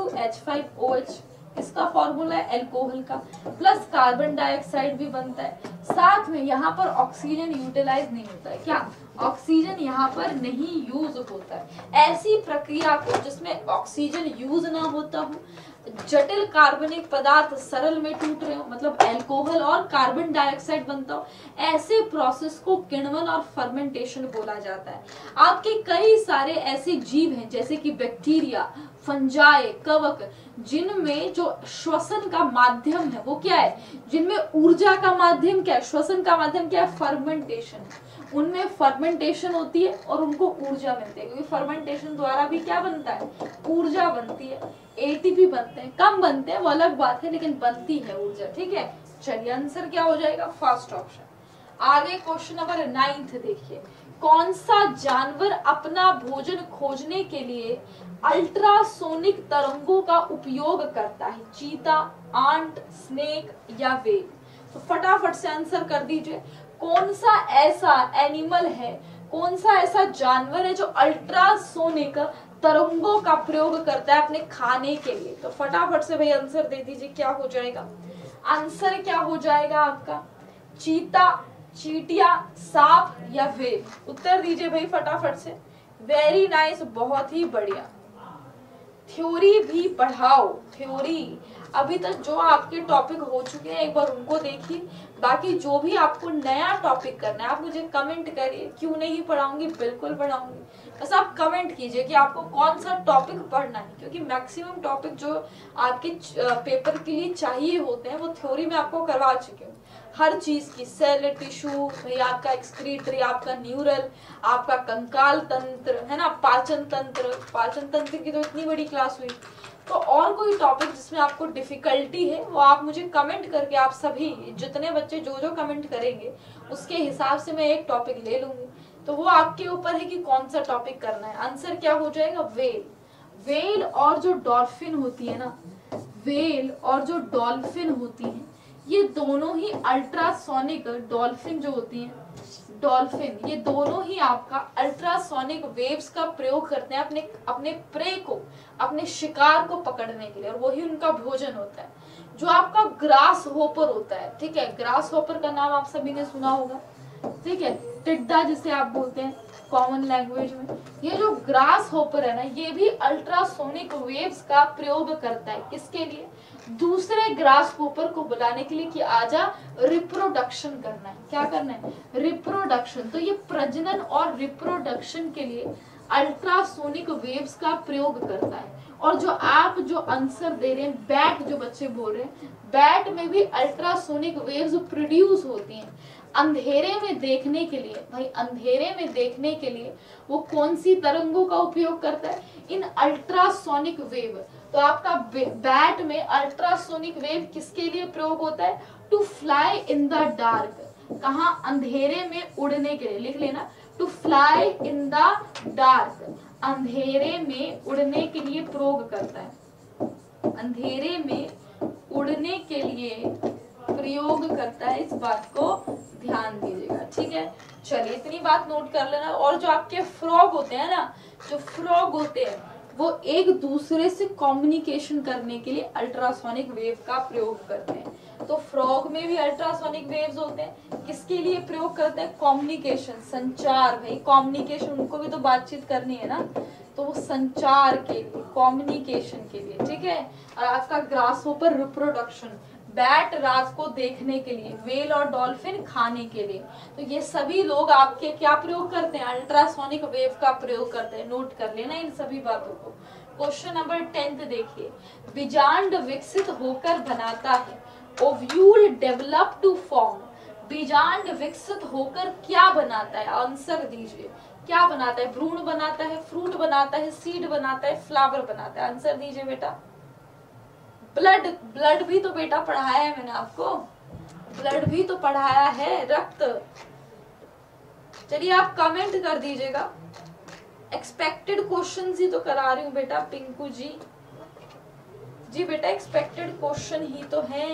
C2H5OH, इसका फॉर्मूला है अल्कोहल का, प्लस कार्बन डाइऑक्साइड भी बनता है। साथ में यहाँ पर ऑक्सीजन यूटिलाइज नहीं होता है, क्या ऑक्सीजन यहाँ पर नहीं यूज होता है। ऐसी प्रक्रिया को जिसमें ऑक्सीजन यूज ना होता हो, जटिल कार्बनिक पदार्थ सरल में टूट रहे हो, मतलब अल्कोहल और कार्बन डाइऑक्साइड बनता हो, ऐसे प्रोसेस को किण्वन और फर्मेंटेशन बोला जाता है। आपके कई सारे ऐसे जीव हैं जैसे कि बैक्टीरिया, फंजाई, कवक, जिनमें जो श्वसन का माध्यम है वो क्या है, जिनमें ऊर्जा का माध्यम क्या है, श्वसन का माध्यम क्या है, फर्मेंटेशन है। उनमें फर्मेंटेशन होती है और उनको ऊर्जा मिलती है, क्योंकि फर्मेंटेशन द्वारा भी क्या बनता है, ऊर्जा बनती है। एटीपी बनते हैं, कम बनते हैं वो अलग बात है, लेकिन बनती है ऊर्जा, ठीक है। चलिए आंसर क्या हो जाएगा, फर्स्ट ऑप्शन। आगे क्वेश्चन नंबर 9 देखिए, कौन सा जानवर अपना भोजन खोजने के लिए अल्ट्रासोनिक तरंगों का उपयोग करता है, चीता, आंट, स्नेक या वेल। तो फटाफट से आंसर कर दीजिए, कौन सा ऐसा एनिमल है, कौन सा ऐसा जानवर है जो अल्ट्रासोनिक तरंगों का प्रयोग करता है अपने खाने के लिए। तो फटाफट से भाई आंसर दे दीजिए, क्या हो जाएगा, आंसर क्या हो जाएगा आपका, चीता, चींटिया, सांप या वेल। उत्तर दीजिए भाई फटाफट से। वेरी नाइस, बहुत ही बढ़िया। थ्योरी भी पढ़ाओ, थ्योरी अभी तक जो आपके टॉपिक हो चुके हैं एक बार उनको देखिए, बाकी जो भी आपको नया टॉपिक करना है आप मुझे कमेंट करिए। क्यों नहीं पढ़ाऊंगी, बिल्कुल पढ़ाऊंगी, बस आप कमेंट कीजिए कि आपको कौन सा टॉपिक पढ़ना है, क्योंकि मैक्सिमम टॉपिक जो आपके पेपर के लिए चाहिए होते हैं वो थ्योरी में आपको करवा चुके हूँ। हर चीज की, सेल टिश्यू, भाई आपका एक्सक्रीटरी, आपका न्यूरल, आपका कंकाल तंत्र है ना, पाचन तंत्र, पाचन तंत्र की तो इतनी बड़ी क्लास हुई। तो और कोई टॉपिक जिसमें आपको डिफिकल्टी है वो आप मुझे कमेंट करके, आप सभी जितने बच्चे जो जो कमेंट करेंगे उसके हिसाब से मैं एक टॉपिक ले लूंगी। तो वो आपके ऊपर है कि कौन सा टॉपिक करना है। आंसर क्या हो जाएगा, वेल। वेल और जो डॉल्फिन होती है ना, वेल और जो डॉल्फिन होती है, ये दोनों ही अल्ट्रासोनिक, डॉल्फिन जो होती है, डॉल्फिन, ये दोनों ही आपका अल्ट्रासोनिक वेव्स का प्रयोग करते हैं अपने प्रे को, अपने शिकार को पकड़ने के लिए, और वही उनका भोजन होता है। जो आपका ग्रास होपर होता है, ठीक है, ग्रास होपर का नाम आप सभी ने सुना होगा, ठीक है, टिड्डा जिसे आप बोलते हैं कॉमन लैंग्वेज में। ये जो ग्रास होपर है ना, ये भी अल्ट्रासोनिक वेव्स का प्रयोग करता है, किसके लिए, दूसरे ग्रास होपर को बुलाने के लिए कि आजा रिप्रोडक्शन करना है। क्या करना है, रिप्रोडक्शन। तो ये प्रजनन और रिप्रोडक्शन के लिए अल्ट्रासोनिक वेव्स का प्रयोग करता है। और जो आप जो आंसर दे रहे हैं, बैट जो बच्चे बोल रहे हैं, बैट में भी अल्ट्रासोनिक वेव्स प्रोड्यूस होती हैं अंधेरे में देखने के लिए। भाई अंधेरे में देखने के लिए वो कौन सी तरंगों का उपयोग करता है? इन अल्ट्रासोनिक वेव। तो आपका बैट में अल्ट्रासोनिक वेव किसके लिए प्रयोग होता है? To fly in the dark. कहा? अंधेरे में उड़ने के लिए। लिख लेना, to fly in the dark, अंधेरे में उड़ने के लिए प्रयोग करता है। अंधेरे में उड़ने के लिए प्रयोग करता है, इस बात को ध्यान दीजिएगा। ठीक है, चलिए इतनी बात नोट कर लेना। और जो आपके फ्रॉग होते हैं ना, जो फ्रॉग होते हैं वो एक दूसरे से कम्युनिकेशन करने के लिए अल्ट्रासोनिक वेव का प्रयोग करते हैं। तो फ्रॉग में भी अल्ट्रासोनिक वेव्स होते हैं। किसके लिए प्रयोग करते हैं? कम्युनिकेशन, संचार। भाई कम्युनिकेशन, उनको भी तो बातचीत करनी है ना, तो वो संचार के लिए, कम्युनिकेशन के लिए। ठीक है, और आपका ग्रासहोपर रिप्रोडक्शन, बैट रात को देखने के लिए, व्हेल और डॉल्फिन खाने के लिए। तो ये सभी लोग आपके क्या प्रयोग करते हैं? अल्ट्रासोनिक वेव का प्रयोग करते हैं। नोट कर लेना इन सभी बातों को। क्वेश्चन नंबर 10 देखिए, बीजांड विकसित होकर बनाता है, ओव्यूल डेवलप टू फॉर्म। बीजांड विकसित होकर क्या बनाता है? आंसर दीजिए। क्या बनाता है? भ्रूण बनाता है, फ्रूट बनाता है, सीड बनाता है, फ्लावर बनाता है। आंसर दीजिए बेटा। ब्लड, ब्लड भी तो बेटा पढ़ाया है मैंने आपको, ब्लड भी तो पढ़ाया है, रक्त। चलिए आप कमेंट कर दीजिएगा। एक्सपेक्टेड क्वेश्चन ही तो करा रही हूँ बेटा पिंकू जी। जी बेटा एक्सपेक्टेड क्वेश्चन ही तो है।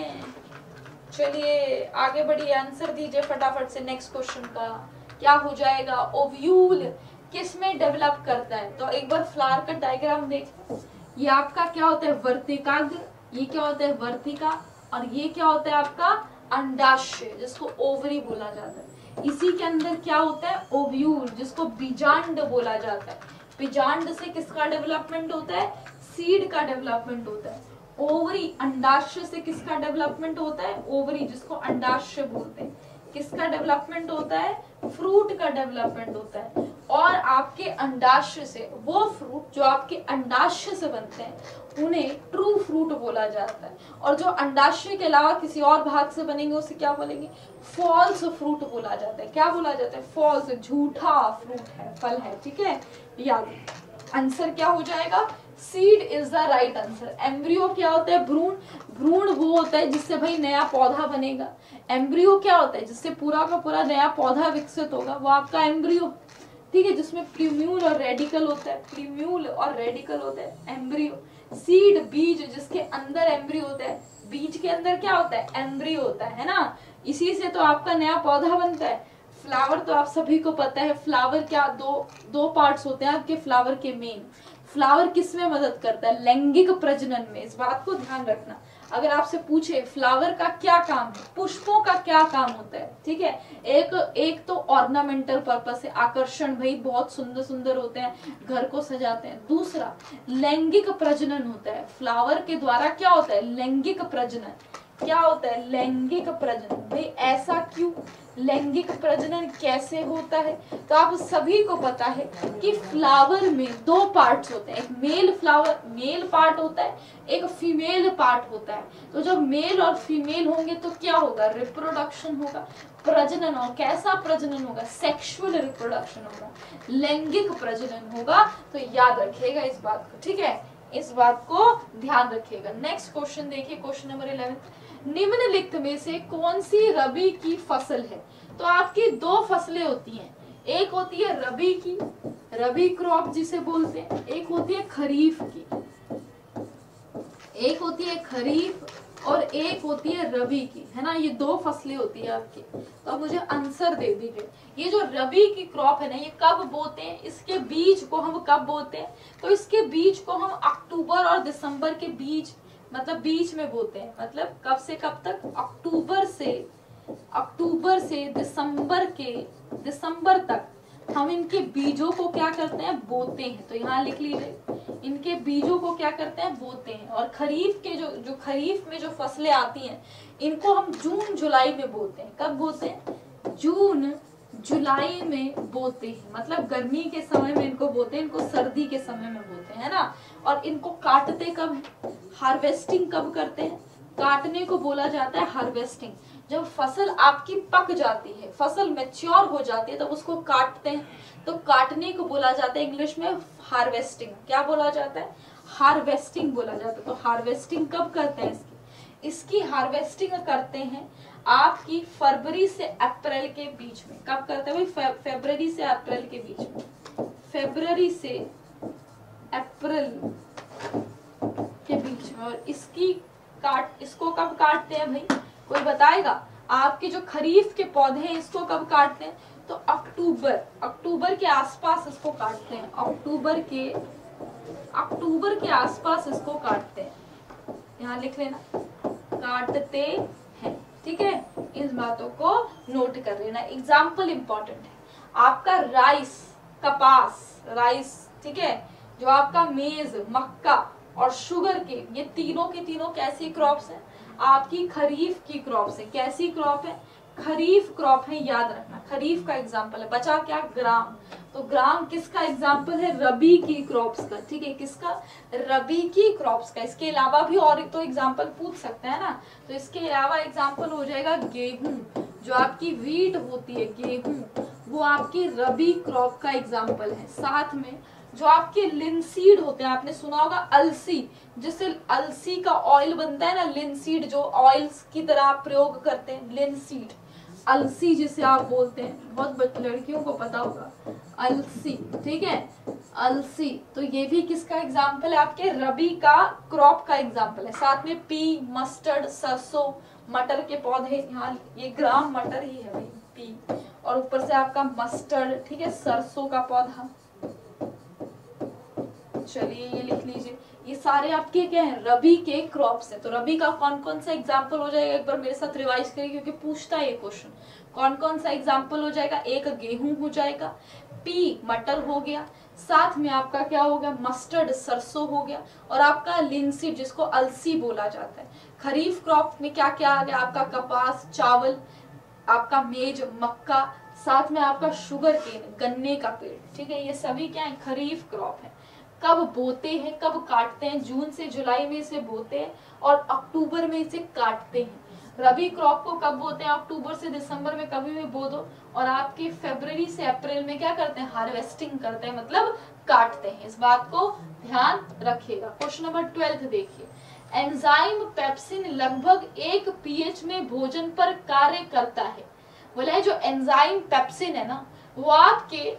चलिए आगे बढ़िए, आंसर दीजिए फटाफट से। नेक्स्ट क्वेश्चन का क्या हो जाएगा? ओव्यूल किस में डेवलप करता है? तो एक बार फ्लावर का डायग्राम देख। ये आपका क्या होता है? वर्तिकाग्र। ये क्या होता है? वर्तिका। और ये क्या होता है आपका? अंडाशय, जिसको ओवरी बोला जाता है। इसी के अंदर क्या होता है? ओव्यूल, जिसको बीजांड बोला जाता है। बीजांड से किसका डेवलपमेंट होता है? सीड का डेवलपमेंट होता है। ओवरी, अंडाशय से किसका डेवलपमेंट होता है? ओवरी, जिसको अंडाशय बोलते हैं। किसका डेवलपमेंट होता है? फ्रूट का डेवलपमेंट होता है। और आपके अंडाशय से, वो फ्रूट जो आपके अंडाशय से बनते हैं उन्हें ट्रू फ्रूट बोला जाता है। और जो अंडाशय के अलावा किसी और भाग से बनेंगे उसे क्या बोलेंगे? फॉल्स फ्रूट बोला जाता है। क्या बोला जाता है? फॉल्स, झूठा फ्रूट है, फल है। ठीक है, याद। आंसर क्या हो जाएगा? Seed is the right answer. Embryo क्या होता है? भ्रूण। भ्रूण वो होता है जिससे भाई नया पौधा बनेगा। एम्ब्रियो क्या होता है? जिससे पूरा का पूरा नया पौधा विकसित होगा, वो आपका एम्ब्रियो। ठीक है, जिसमें प्रीम्यूल और रेडिकल होता है। प्रीम्यूल और रेडिकल होता है एम्ब्रियो। सीड, बीज, जिसके अंदर एम्ब्रियो होता है। बीज के अंदर क्या होता है? एम्ब्रियो होता है ना। इसी से तो आपका नया पौधा बनता है। फ्लावर तो आप सभी को पता है। फ्लावर क्या, दो पार्ट्स होते हैं आपके फ्लावर के मेन। फ्लावर किस में मदद करता है? लैंगिक प्रजनन में। इस बात को ध्यान रखना। अगर आपसे पूछे फ्लावर का क्या काम है, पुष्पों का क्या काम होता है, ठीक है, एक तो ऑर्नामेंटल पर्पस है, आकर्षण, भाई बहुत सुंदर सुंदर होते हैं, घर को सजाते हैं। दूसरा लैंगिक प्रजनन होता है। फ्लावर के द्वारा क्या होता है? लैंगिक प्रजनन। क्या होता है? लैंगिक प्रजनन। भाई ऐसा क्यों? लैंगिक प्रजनन कैसे होता है? तो आप सभी को पता है कि फ्लावर में दो पार्ट्स होते हैं। एक मेल फ्लावर, मेल पार्ट होता है, एक फीमेल पार्ट होता है। तो जब मेल और फीमेल होंगे तो क्या होगा? रिप्रोडक्शन होगा, प्रजनन। और कैसा प्रजनन होगा? सेक्सुअल रिप्रोडक्शन होगा, लैंगिक प्रजनन होगा। तो याद रखिएगा इस बात को। ठीक है, इस बात को ध्यान रखिएगा। नेक्स्ट क्वेश्चन देखिए, क्वेश्चन नंबर 11। निम्नलिखित में से कौन सी रबी की फसल है? तो आपकी दो फसलें होती हैं। एक होती है रबी की, रबी क्रॉप जिसे बोलते हैं। एक होती है खरीफ की। एक होती है खरीफ और एक होती है रबी की, है ना। ये दो फसलें होती है आपकी। तो अब मुझे आंसर दे दीजिए। ये जो रबी की क्रॉप है ना, ये कब बोते हैं? इसके बीज को हम कब बोते हैं? तो इसके बीज को हम अक्टूबर और दिसंबर के बीच, मतलब बीच में बोते हैं। मतलब कब से कब तक? अक्टूबर से दिसंबर तक हम इनके बीजों को क्या करते हैं? बोते हैं। तो यहाँ लिख लीजिए, इनके बीजों को क्या करते हैं? बोते हैं। और खरीफ के जो खरीफ में जो फसलें आती हैं, इनको हम जून जुलाई में बोते हैं। कब बोते हैं? जून जुलाई में बोते हैं। मतलब गर्मी के समय में इनको बोते हैं, इनको सर्दी के समय में बोते हैं। है ना। और इनको काटते कब है, हार्वेस्टिंग कब करते हैं, काटने को बोला जाता है हार्वेस्टिंग। जब फसल आपकी पक जाती है, फसल मैच्योर हो जाती है, तब उसको काटते हैं, तो काटने को बोला जाता है इंग्लिश में हार्वेस्टिंग। क्या बोला जाता है, हार्वेस्टिंग बोला जाता है। तो हार्वेस्टिंग कब करते हैं इसकी हार्वेस्टिंग करते हैं आपकी फरवरी से अप्रैल के बीच में। कब करते हैं भाई, फरवरी से अप्रैल के बीच में, फरवरी से अप्रैल के बीच में। और इसको कब काटते हैं भाई, कोई बताएगा। आपके जो खरीफ के पौधे हैं इसको कब काटते हैं, तो अक्टूबर के आसपास इसको काटते हैं, अक्टूबर के आसपास इसको काटते हैं। यहाँ लिख लेना, काटते हैं, ठीक है। इस बातों को नोट कर लेना। एग्जाम्पल इंपॉर्टेंट है आपका राइस, कपास, राइस, ठीक है, जो आपका मेज, मक्का और शुगर के, ये तीनों के तीनों कैसी क्रॉप्स हैं, आपकी खरीफ की क्रॉप्स है। कैसी क्रॉप है, खरीफ क्रॉप है, याद रखना। खरीफ का एग्जाम्पल है, बचा क्या, ग्राम। तो ग्राम किसका एग्जाम्पल है, रबी की क्रॉप्स का, ठीक है, किसका, रबी की क्रॉप्स का। इसके अलावा भी और तो एग्जाम्पल पूछ सकते हैं ना, तो इसके अलावा एग्जाम्पल हो जाएगा गेहूं, जो आपकी वीट होती है, गेहूं, वो आपकी रबी क्रॉप का एग्जाम्पल है। साथ में जो आपके लिनसीड होते हैं, आपने सुना होगा अलसी, जिससे अलसी का ऑयल बनता है ना, लिनसीड, जो ऑयल्स की तरह आप प्रयोग करते हैं, लिनसीड, अलसी जिसे आप बोलते हैं, बहुत लड़कियों को पता होगा, अलसी, ठीक है, अलसी। तो ये भी किसका एग्जाम्पल है, आपके रबी का क्रॉप का एग्जाम्पल है। साथ में पी, मस्टर्ड, सरसों, मटर के पौधे, यहाँ ये ग्राम मटर ही है भाई, पी, और ऊपर से आपका मस्टर्ड, ठीक है, सरसों का पौधा। चलिए ये लिख लीजिए, ये सारे आपके क्या हैं, रबी के क्रॉप्स हैं। तो रबी का कौन कौन सा एग्जाम्पल हो जाएगा, एक बार मेरे साथ रिवाइज करिए, क्योंकि पूछता है ये क्वेश्चन। कौन कौन सा एग्जाम्पल हो जाएगा, एक गेहूं हो जाएगा, पी मटर हो गया, साथ में आपका क्या हो गया, मस्टर्ड सरसों हो गया, और आपका लिनसीड जिसको अलसी बोला जाता है। खरीफ क्रॉप में क्या क्या आ गया, आपका कपास, चावल, आपका मेज, मक्का, साथ में आपका शुगर केन, गन्ने का पेड़, ठीक है, ये सभी क्या है, खरीफ क्रॉप है। कब बोते हैं, कब काटते हैं, जून से जुलाई में इसे बोते हैं और अक्टूबर में इसे काटते हैं। रबी क्रॉप को कब बोते हैं, अक्टूबर से दिसंबर में कभी भी बो दो, और आपके फरवरी से अप्रैल में क्या करते हैं, हार्वेस्टिंग करते हैं, मतलब काटते हैं। इस बात को ध्यान रखिएगा। क्वेश्चन नंबर 12 देखिए, एंजाइम पेप्सिन लगभग 1 pH में भोजन पर कार्य करता है। बोला जो एंजाइम पेप्सिन है ना, वो आपके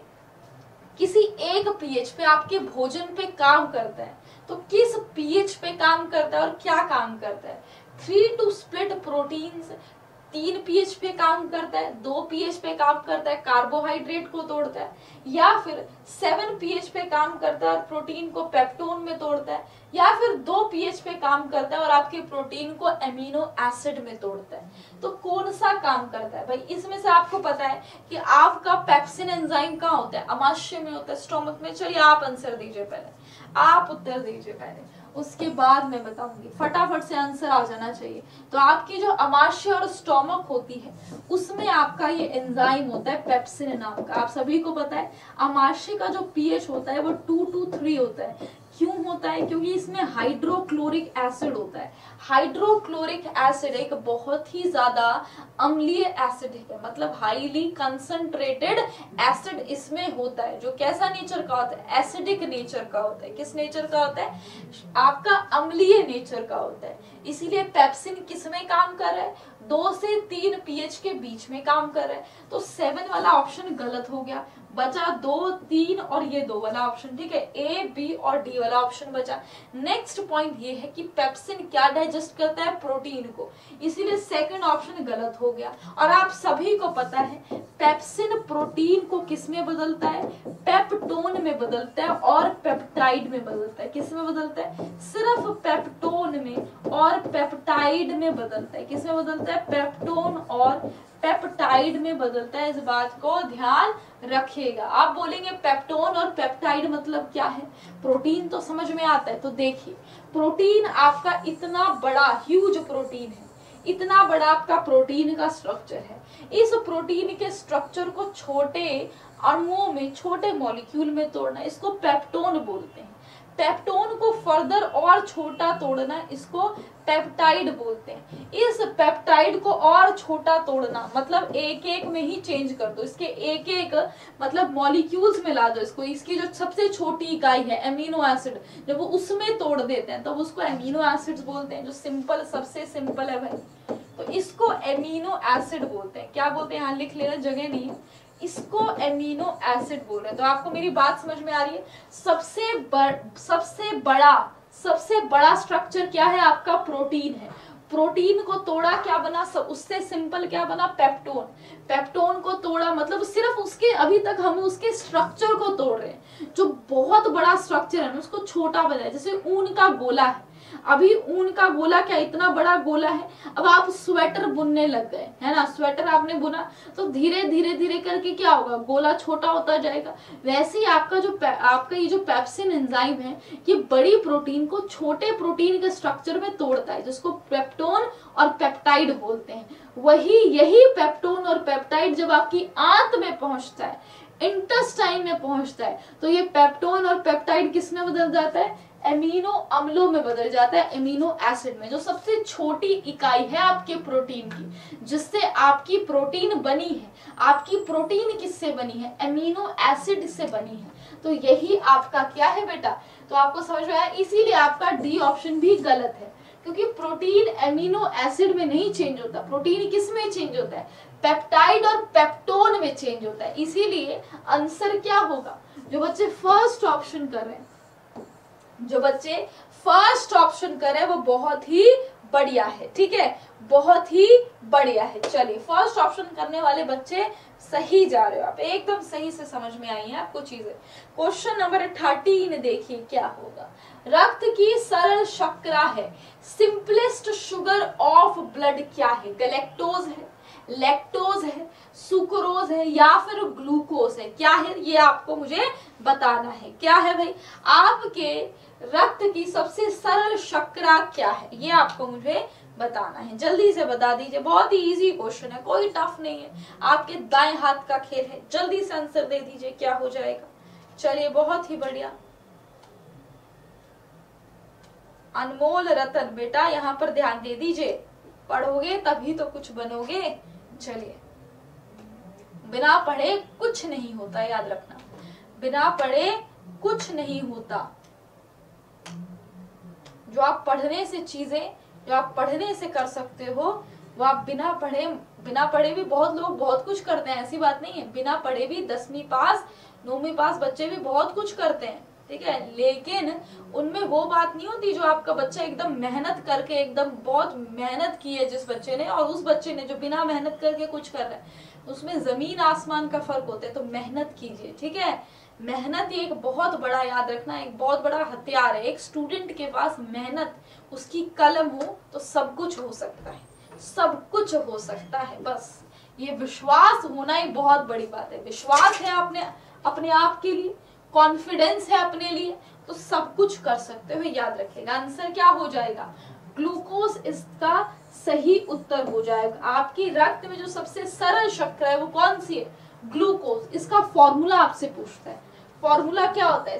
किसी एक pH पे आपके भोजन पे काम करता है। तो किस pH पे काम करता है और क्या काम करता है, 3 to split proteins, 3 pH पे काम करता है, 2 pH पे काम करता है, कार्बोहाइड्रेट को तोड़ता है, या फिर 7 pH पे काम करता है और प्रोटीन को पेप्टोन में तोड़ता है, या फिर 2 pH पे काम करता है और आपके प्रोटीन को एमिनो एसिड में तोड़ता है। तो कौन सा काम करता है भाई, इसमें से आपको पता है कि आपका पेप्सिन एंजाइम कहाँ होता है, अमाशय में होता है, स्टोमक में। चलिए आप आंसर दीजिए, पहले आप उत्तर दीजिए पहले, उसके बाद मैं बताऊंगी। फटाफट से आंसर आ जाना चाहिए। तो आपकी जो अमाशय और स्टोमक होती है, उसमें आपका ये एंजाइम होता है पेप्सिन नाम का। आप सभी को पता है अमाशय का जो pH होता है वो 2 to 3 होता है। क्यों होता है, क्योंकि इसमें हाइड्रोक्लोरिक एसिड होता है। हाइड्रोक्लोरिक एसिड एक बहुत ही ज्यादा अम्लीय एसिड है, मतलब हाईली कंसंट्रेटेड एसिड इसमें होता है, जो कैसा नेचर का होता है, एसिडिक नेचर का होता है। किस नेचर का होता है, आपका अम्लीय नेचर का होता है। इसीलिए पेप्सिन किसमें काम कर रहा है, 2 से 3 pH के बीच में काम कर रहा है। तो 7 वाला ऑप्शन गलत हो गया, बचा 2, 3 और ये 2 वाला ऑप्शन, ठीक है, ए, बी और डी वाला ऑप्शन बचा। नेक्स्ट पॉइंट ये है कि पेप्सिन क्या डाइजेस्ट करता है, प्रोटीन को, इसीलिए सेकंड ऑप्शन गलत हो गया। और आप सभी को पता है पेप्सिन प्रोटीन को किस में बदलता है, पेप्टोन में बदलता है और पेप्टाइड में बदलता है। किस में बदलता है, सिर्फ पेप्टोन में और पेप्टाइड में बदलता है। किस में बदलता है, पेप्टोन और पेप्टाइड में बदलता है। इस बात को ध्यान रखिएगा। आप बोलेंगे पेप्टोन और पेप्टाइड मतलब क्या है, प्रोटीन तो समझ में आता है। तो देखिए प्रोटीन आपका इतना बड़ा ह्यूज प्रोटीन है, इतना बड़ा आपका प्रोटीन का स्ट्रक्चर है। इस प्रोटीन के स्ट्रक्चर को छोटे अणुओं में, छोटे मॉलिक्यूल में तोड़ना, इसको पेप्टोन बोलते हैं। पेप्टोन को फर्दर और छोटा तोड़ना, इसको पेप्टाइड बोलते हैं। इस पेप्टाइड को और छोटा तोड़ना मतलब एक एक में ही चेंज कर दो, इसके एक एक मतलब मॉलिक्यूल्स में ला दो इसको, इसकी जो सबसे छोटी इकाई है एमिनो एसिड, जब वो उसमें तोड़ देते हैं तो उसको एमिनो एसिड्स बोलते हैं, जो सिंपल सबसे सिंपल है भाई, तो इसको एमिनो एसिड बोलते हैं। क्या बोलते हैं, यहाँ लिख लेना, जगह नहीं है, इसको एमिनो एसिड बोल रहे हैं। तो आपको मेरी बात समझ में आ रही है। सबसे बड़ा स्ट्रक्चर क्या है आपका, प्रोटीन है। प्रोटीन को तोड़ा, क्या बना, सब उससे सिंपल क्या बना, पेप्टोन। पेप्टोन को तोड़ा मतलब सिर्फ उसके, अभी तक हम उसके स्ट्रक्चर को तोड़ रहे हैं, जो बहुत बड़ा स्ट्रक्चर है उसको छोटा बनाया। जैसे ऊन का गोला है, अभी ऊन का गोला क्या इतना बड़ा गोला है, अब आप स्वेटर बुनने लग गए है ना, स्वेटर आपने बुना तो धीरे धीरे धीरे करके क्या होगा, गोला छोटा होता जाएगा। वैसे ही आपका ये जो पेप्सिन एंजाइम है, ये बड़ी प्रोटीन को छोटे प्रोटीन के स्ट्रक्चर में तोड़ता है, जिसको पेप्टोन और पेप्टाइड बोलते हैं। यही पेप्टोन और पेप्टाइड जब आपकी आंत में पहुंचता है, इंटेस्टाइन में पहुंचता है, तो ये पेप्टोन और पेप्टाइड किस में बदल जाता है, एमिनो अम्लों में बदल जाता है, एमिनो एसिड में, जो सबसे छोटी इकाई है आपके प्रोटीन की, जिससे आपकी प्रोटीन बनी है। आपकी प्रोटीन किससे बनी है, एमिनो एसिड से बनी है। तो यही आपका क्या है बेटा, तो आपको समझ में आया। इसीलिए आपका डी ऑप्शन भी गलत है, क्योंकि प्रोटीन एमिनो एसिड में नहीं चेंज होता, प्रोटीन किस में चेंज होता है, पेप्टाइड और पेप्टोन में चेंज होता है। इसीलिए आंसर क्या होगा, जो बच्चे फर्स्ट ऑप्शन कर रहे हैं, जो बच्चे फर्स्ट ऑप्शन करे वो बहुत ही बढ़िया है, ठीक है, बहुत ही बढ़िया है। चलिए फर्स्ट ऑप्शन करने वाले बच्चे सही जा रहे हो आप, एकदम सही से समझ में आई है आपको चीजें। क्वेश्चन नंबर 13 देखिए क्या होगा। रक्त की सरल शर्करा है, सिंपलेस्ट शुगर ऑफ ब्लड क्या है, गैलेक्टोज है, लैक्टोज है, सुक्रोज है या फिर ग्लूकोज है, क्या है ये आपको मुझे बताना है। क्या है भाई, आपके रक्त की सबसे सरल शर्करा क्या है, ये आपको मुझे बताना है, जल्दी से बता दीजिए। बहुत ही इजी क्वेश्चन है, कोई टफ नहीं है, आपके दाएं हाथ का खेल है, जल्दी से आंसर दे दीजिए क्या हो जाएगा। चलिए बहुत ही बढ़िया, अनमोल रतन बेटा यहाँ पर ध्यान दे दीजिए, पढ़ोगे तभी तो कुछ बनोगे। चलिए, बिना पढ़े कुछ नहीं होता, याद रखना, बिना पढ़े कुछ नहीं होता। जो आप पढ़ने से चीजें, जो आप पढ़ने से कर सकते हो, वो आप बिना पढ़े भी बहुत लोग बहुत कुछ करते हैं, ऐसी बात नहीं है। बिना पढ़े भी 10वीं पास 9वीं पास बच्चे भी बहुत कुछ करते हैं, ठीक है, लेकिन उनमें वो बात नहीं होती जो आपका बच्चा एकदम मेहनत करके, एकदम बहुत मेहनत की है जिस बच्चे ने, और उस बच्चे ने जो बिना मेहनत करके कुछ कर रहा है, उसमें जमीन आसमान का फर्क होता है। तो मेहनत कीजिए, ठीक है, मेहनत एक बहुत बड़ा, याद रखना, एक बहुत बड़ा हथियार है। एक स्टूडेंट के पास मेहनत, उसकी कलम हो तो सब कुछ हो सकता है, सब कुछ हो सकता है। बस ये विश्वास होना ही बहुत बड़ी बात है। विश्वास है अपने आप के लिए, कॉन्फिडेंस है अपने लिए, तो सब कुछ कर सकते हो। याद रखिएगा आंसर क्या हो जाएगा, ग्लूकोज इसका सही उत्तर हो जाएगा। आपकी रक्त में जो सबसे सरल शर्करा है वो कौन सी है, ग्लूकोज। इसका फॉर्मूला आपसे पूछता है, फॉर्मूला क्या होता है,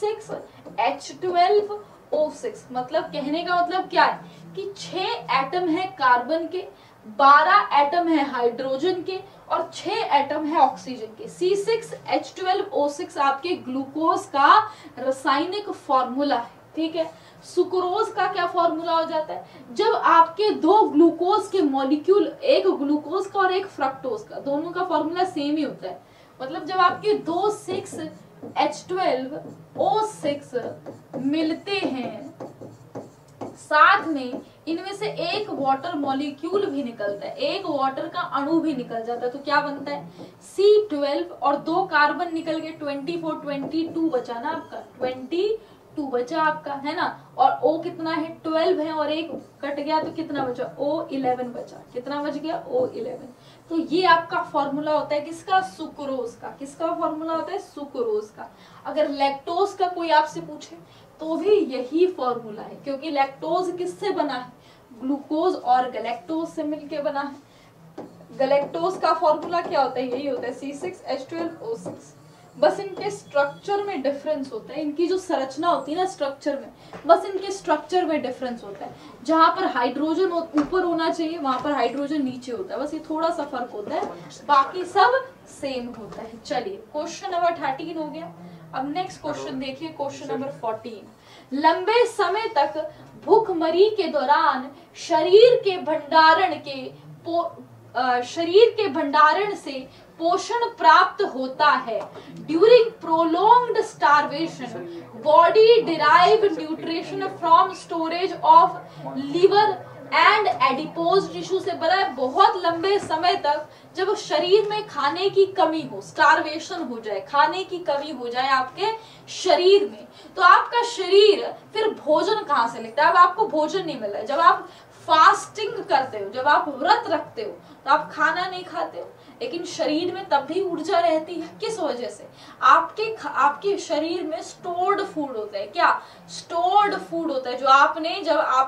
C6H12O6। मतलब कहने का मतलब क्या है कि 6 एटम है कार्बन के, 12 एटम है हाइड्रोजन के और 6 एटम है ऑक्सीजन के। C6H12O6 आपके ग्लूकोज का रासायनिक फॉर्मूला है, ठीक है। सुक्रोज का क्या फॉर्मूला हो जाता है, जब आपके 2 ग्लूकोज के मॉलिक्यूल, एक ग्लूकोज का और एक फ्रक्टोज का, दोनों का फॉर्मूला सेम ही होता है। मतलब जब आपके 2 6H12O6 मिलते हैं, साथ में इनमें से एक वाटर मॉलिक्यूल भी निकलता है, एक वाटर का अणु भी निकल जाता है, तो क्या बनता है C12 और 2 कार्बन निकल गए, 24 22 बचा ना आपका, 22 बचा आपका, है ना। और O कितना है, 12 है, और एक कट गया तो कितना बचा, O11 बचा। कितना बच गया, O11। तो ये आपका फॉर्मूला होता है किसका, सुक्रोज का। किसका फॉर्मूला होता है, सुक्रोज का। अगर लैक्टोज का कोई आपसे पूछे तो भी यही फॉर्मूला है, क्योंकि लैक्टोज किससे बना है, ग्लूकोज और गैलेक्टोज से मिलके बना है। गैलेक्टोज का फॉर्मूला क्या होता है, यही होता है C6H12O6। बस इनके स्ट्रक्चर में डिफरेंस होता है, इनकी जो संरचना होती है ना स्ट्रक्चर में, बस इनके स्ट्रक्चर में डिफरेंस होता है। जहां पर हाइड्रोजन ऊपर होना चाहिए वहां पर हाइड्रोजन नीचे होता है, बस ये थोड़ा सा फर्क होता है, बाकी सब सेम होता है। चलिए क्वेश्चन नंबर 13 हो गया। अब नेक्स्ट क्वेश्चन देखिए, क्वेश्चन नंबर 14। लंबे समय तक भूखमरी के दौरान शरीर के भंडारण से पोषण प्राप्त होता है। During prolonged starvation body derive nutrition from storage of liver and adipose tissue से बना है। बहुत लंबे समय तक जब शरीर में खाने की कमी हो, स्टारवेशन हो जाए, खाने की कमी हो जाए आपके शरीर में, तो आपका शरीर फिर भोजन कहाँ से लेता है? अब आपको भोजन नहीं मिल रहा है। जब आप फास्टिंग करते हो, जब आप व्रत रखते हो, तो आप खाना नहीं खाते हो, लेकिन शरीर में तब भी ऊर्जा रहती है। किस वजह से? आपके शरीर में स्टोर्ड फूड होता है। क्या स्टोर्ड फूड होता है? जो आपने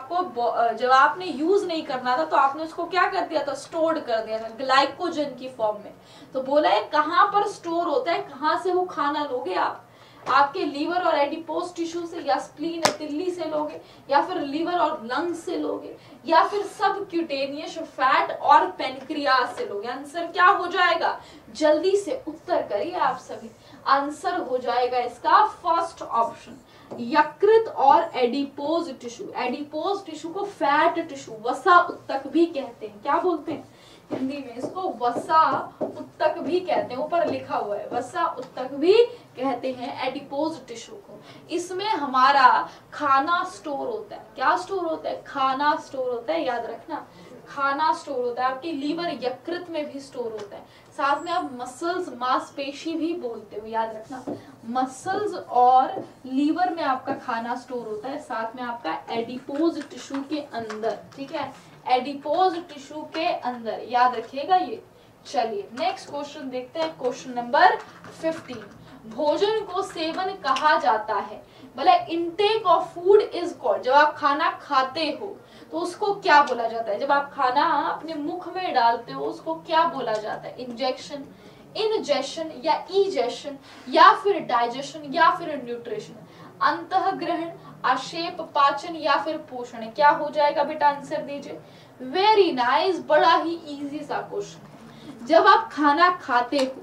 जब आपने यूज नहीं करना था तो आपने उसको क्या कर दिया था? स्टोर्ड कर दिया था ग्लाइकोजन की फॉर्म में। तो बोला है कहां पर स्टोर होता है, कहां से वो खाना लोगे आप? आपके लीवर और एडिपोज टिश्यू से, या स्प्लीन तिल्ली से लोगे, या फिर लीवर और लंग्स से लोगे, या फिर सब क्यूटेनियस फैट और पेनक्रियास से लोगे। आंसर क्या हो जाएगा? जल्दी से उत्तर करिए आप सभी। आंसर हो जाएगा इसका फर्स्ट ऑप्शन, यकृत और एडिपोज टिश्यू। एडिपोज टिश्यू को फैट टिश्यू, वसा उत्तक भी कहते हैं। क्या बोलते हैं हिंदी में? इसको वसा उत्तक भी कहते हैं, ऊपर लिखा हुआ है, वसा उत्तक भी कहते हैं एडिपोज टिश्यू को। इसमें हमारा खाना स्टोर होता है। क्या स्टोर होता है? खाना स्टोर होता है, याद रखना, खाना स्टोर होता है। आपकी लीवर यकृत में भी स्टोर होता है। साथ में आप मसल्स, मांसपेशी भी बोलते हो, याद रखना, मसल्स और लीवर में आपका खाना स्टोर होता है, साथ में आपका एडिपोज टिश्यू के अंदर। ठीक है, एडिपोज टिश्यू के अंदर, याद रखिएगा ये। चलिए नेक्स्ट क्वेश्चन देखते हैं, क्वेश्चन नंबर 15। भोजन को सेवन कहा जाता है? बोला intake of food is called. जब आप खाना खाते हो तो उसको क्या बोला जाता है? जब आप खाना अपने मुख में डालते हो उसको क्या बोला जाता है? इंजेक्शन, इनजेशन या इजेशन, या फिर डाइजेशन, या फिर न्यूट्रिशन, अंतःग्रहण, आक्षेप, पाचन, या फिर पोषण। क्या हो जाएगा बेटा? आंसर दीजिए। वेरी नाइस, बड़ा ही इजी सा क्वेश्चन है। जब आप खाना खाते हो,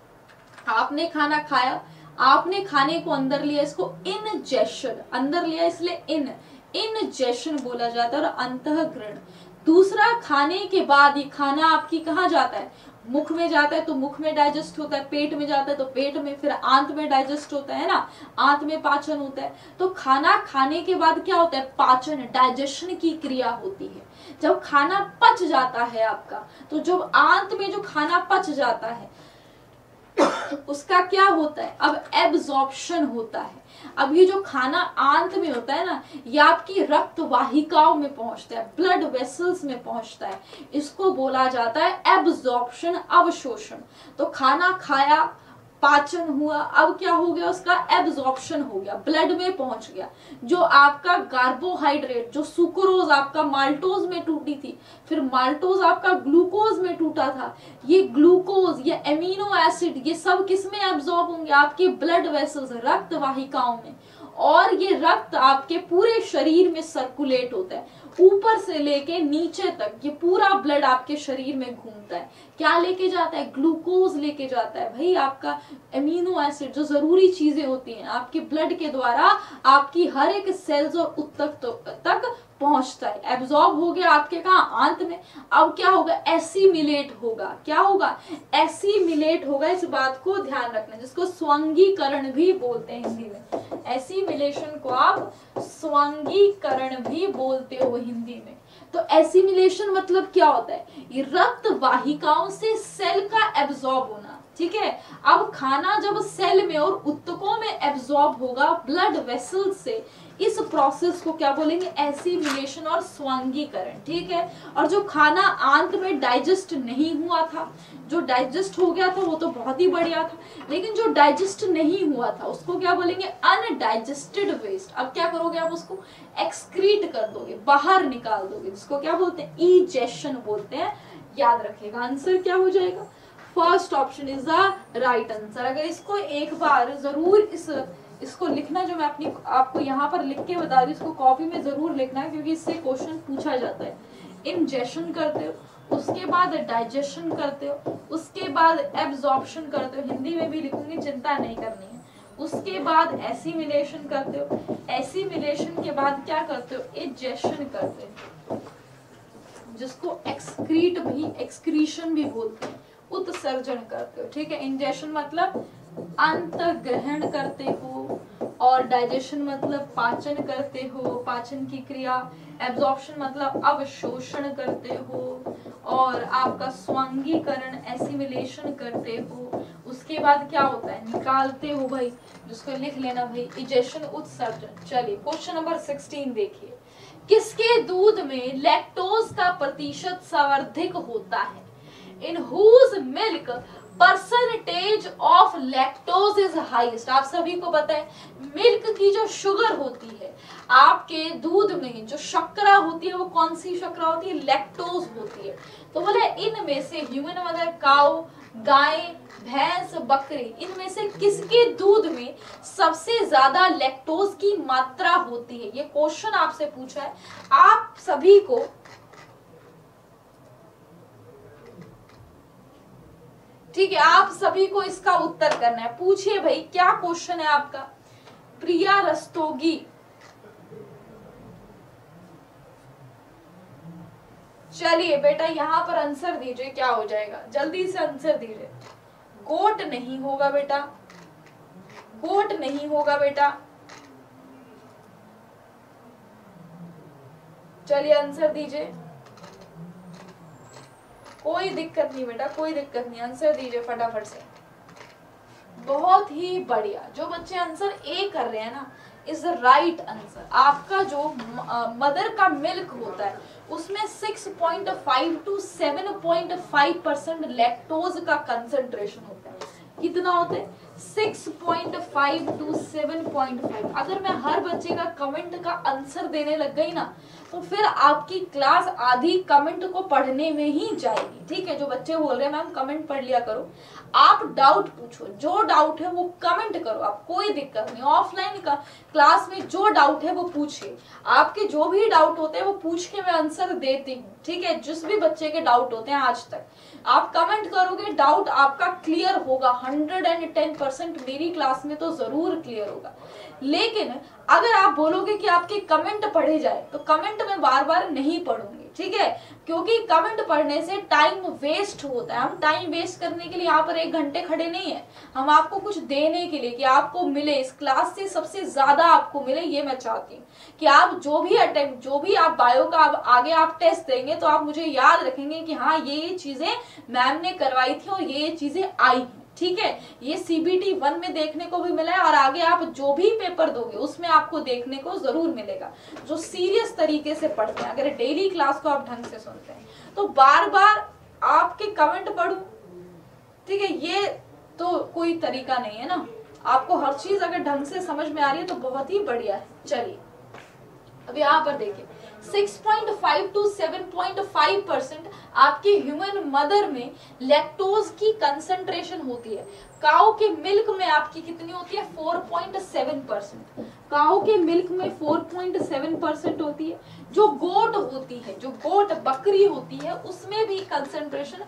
आपने खाना खाया, आपने खाने को अंदर लिया, इसको इनजेशन, अंदर लिया इसलिए इनजेशन बोला जाता है, और अंतःग्रहण। दूसरा, खाने के बाद ये खाना आपकी कहाँ जाता है? मुख में जाता है तो मुख में डाइजेस्ट होता है, पेट में जाता है तो पेट में, फिर आंत में डाइजेस्ट होता है ना, आंत में पाचन होता है। तो खाना खाने के बाद क्या होता है? पाचन, डाइजेशन की क्रिया होती है। जब खाना पच जाता है आपका, तो जब आंत में जो खाना पच जाता है उसका क्या होता है? अब एब्जॉर्प्शन होता है। अब ये जो खाना आंत में होता है ना, ये आपकी रक्त वाहिकाओं में पहुंचता है, ब्लड वेसल्स में पहुंचता है, इसको बोला जाता है एब्जॉर्प्शन, अवशोषण। तो खाना खाया, पाचन हुआ, अब क्या हो गया? उसका एब्जॉर्प्शन हो गया, ब्लड में पहुंच गया। जो आपका कार्बोहाइड्रेट, जो सुक्रोज आपका माल्टोज में टूटी थी, फिर माल्टोज आपका ग्लूकोज में टूटा था, ये ग्लूकोज, ये एमिनो एसिड, ये सब किस में एब्जॉर्ब होंगे? आपके ब्लड वेसल्स, रक्त वाहिकाओं में। और ये रक्त आपके पूरे शरीर में सर्कुलेट होता है, ऊपर से लेके नीचे तक ये पूरा ब्लड आपके शरीर में घूमता है। क्या लेके जाता है? ग्लूकोज लेके जाता है भाई, आपका एमिनो एसिड, जो जरूरी चीजें होती हैं, आपके ब्लड के द्वारा आपकी हर एक सेल्स और उत्तक तक पहुंचता है। एब्जॉर्ब हो गया आपके कहा? आंत में। अब क्या होगा? एसिमिलेट होगा। क्या होगा? एसिमिलेट होगा। इस बात को ध्यान रखना, जिसको स्वंगीकरण भी बोलते हैं हिंदी में। एसिमिलेशन को आप स्वंगीकरण भी बोलते हो हिंदी में। तो एसिमिलेशन मतलब क्या होता है? ये रक्त वाहिकाओं से सेल का एब्जॉर्ब होना। ठीक है, अब खाना जब सेल में और उत्तकों में एब्जॉर्ब होगा ब्लड वेसल से, इस प्रोसेस को क्या बोलेंगे? एसिमिलेशन और स्वांगीकरण। ठीक है, और जो खाना आंत में डाइजेस्ट नहीं हुआ था, जो डाइजेस्ट हो गया था वो तो बहुत ही बढ़िया था, लेकिन जो डाइजेस्ट नहीं हुआ था उसको क्या बोलेंगे? Undigested waste. अब क्या करोगे? आप उसको एक्सक्रीट कर दोगे, बाहर निकाल दोगे, जिसको क्या बोलते हैं? इजेशन बोलते हैं। याद रखिएगा, आंसर क्या हो जाएगा? First option is the right answer. अगर इसको एक बार जरूर इसको लिखना, जो मैं अपनी आपको यहाँ पर लिख के बता रही हूँ, इसको कॉपी में जरूर लिखना है, क्योंकि इससे क्वेश्चन पूछा जाता है। इंजेशन करते हो, उसके बाद डाइजेशन करते हो, उसके बाद एब्जॉर्प्शन करते हो, हिंदी में भी लिखूंगी, चिंता नहीं करनी है। उसके बाद एसिमिलेशन करते हो, एसिमिलेशन के बाद क्या करते हो, इजेशन करते हो, जिसको एक्सक्रीशन भी बोलते हैं, उत्सर्जन करते हो। ठीक है, इंजेशन मतलब अंत ग्रहण करते हो, और डाइजेशन मतलब पाचन करते हो, पाचन की क्रिया। एब्जॉर्प्शन मतलब अवशोषण करते हो, और आपका स्वांगीकरण एसिमिलेशन करते हो। उसके बाद क्या होता है, निकालते हो भाई, जिसको लिख लेना भाई, इजेशन उत्सर्जन। चलिए क्वेश्चन नंबर 16 देखिए, किसके दूध में लैक्टोज का प्रतिशत सर्वाधिक होता है? In whose milk percentage of lactose is highest. आप सभी को पता है मिल्क की जो शुगर होती है, आपके दूध में जो शर्करा होती है, वो कौन सी शर्करा होती है, लैक्टोज होती है। तो बोले इनमें से ह्यूमन मदर काउ, गाय, भैंस, बकरी, इनमें से किसके दूध में सबसे ज्यादा लैक्टोज की मात्रा होती है? ये क्वेश्चन आपसे पूछा है। आप सभी को ठीक है, आप सभी को इसका उत्तर करना है। पूछिए भाई, क्या क्वेश्चन है आपका? प्रिया रस्तोगी, चलिए बेटा यहां पर आंसर दीजिए, क्या हो जाएगा, जल्दी से आंसर दीजिए। गोट नहीं होगा बेटा, गोट नहीं होगा बेटा। चलिए आंसर दीजिए, कोई दिक्कत नहीं बेटा, कोई दिक्कत नहीं, आंसर दीजिए फटाफट से। बहुत ही बढ़िया, जो बच्चे आंसर ए कर रहे हैं ना, इज द राइट आंसर। आपका जो मदर का मिल्क होता है उसमें 6.5 to 7.5% लैक्टोज का कंसंट्रेशन होता है। कितना होता है? 6.5 to 7.5। अगर मैं हर बच्चे का कमेंट का आंसर देने लग गई ना, तो फिर आपकी क्लास आधी कमेंट को पढ़ने में ही जाएगी। ठीक है, जो बच्चे बोल रहे हैं मैम कमेंट पढ़ लिया करो, आप डाउट पूछो, जो डाउट है वो कमेंट करो, आप कोई दिक्कत नहीं। ऑफलाइन का क्लास में जो डाउट है वो पूछिए, आपके जो भी डाउट होते हैं वो पूछ के मैं आंसर देती हूँ। ठीक है, जिस भी बच्चे के डाउट होते हैं आज तक आप कमेंट करोगे, डाउट आपका क्लियर होगा 110%। मेरी क्लास में तो जरूर क्लियर होगा। लेकिन अगर आप बोलोगे कि आपके कमेंट पढ़े जाए, तो कमेंट में बार बार नहीं पढ़ूंगी। ठीक है, क्योंकि कमेंट पढ़ने से टाइम वेस्ट होता है। हम टाइम वेस्ट करने के लिए यहाँ पर 1 घंटे खड़े नहीं है, हम आपको कुछ देने के लिए, कि आपको मिले, इस क्लास से सबसे ज्यादा आपको मिले, ये मैं चाहती हूँ। कि आप जो भी आप बायो का आगे आप टेस्ट देंगे, तो आप मुझे याद रखेंगे कि हाँ ये चीजें मैम ने करवाई थी और ये चीजें आई हैं। ठीक है, ये CBT 1 में देखने को भी मिला है, और आगे आप जो भी पेपर दोगे उसमें आपको देखने को जरूर मिलेगा। जो सीरियस तरीके से पढ़ते हैं, अगर डेली क्लास को आप ढंग से सुनते हैं, तो बार बार आपके कमेंट पढ़ूं, ठीक है, ये तो कोई तरीका नहीं है ना। आपको हर चीज अगर ढंग से समझ में आ रही है तो बहुत ही बढ़िया है। चलिए अब यहाँ पर देखिए, 6.5 to 7.5% आपके ह्यूमन मदर में लैक्टोज की कंसंट्रेशन होती है। काऊ के मिल्क में आपकी कितनी होती है? 4.7%। काऊ के मिल्क में 4.7% होती है। जो गोट होती है, जो गोट बकरी होती है, उसमें भी कंसंट्रेशन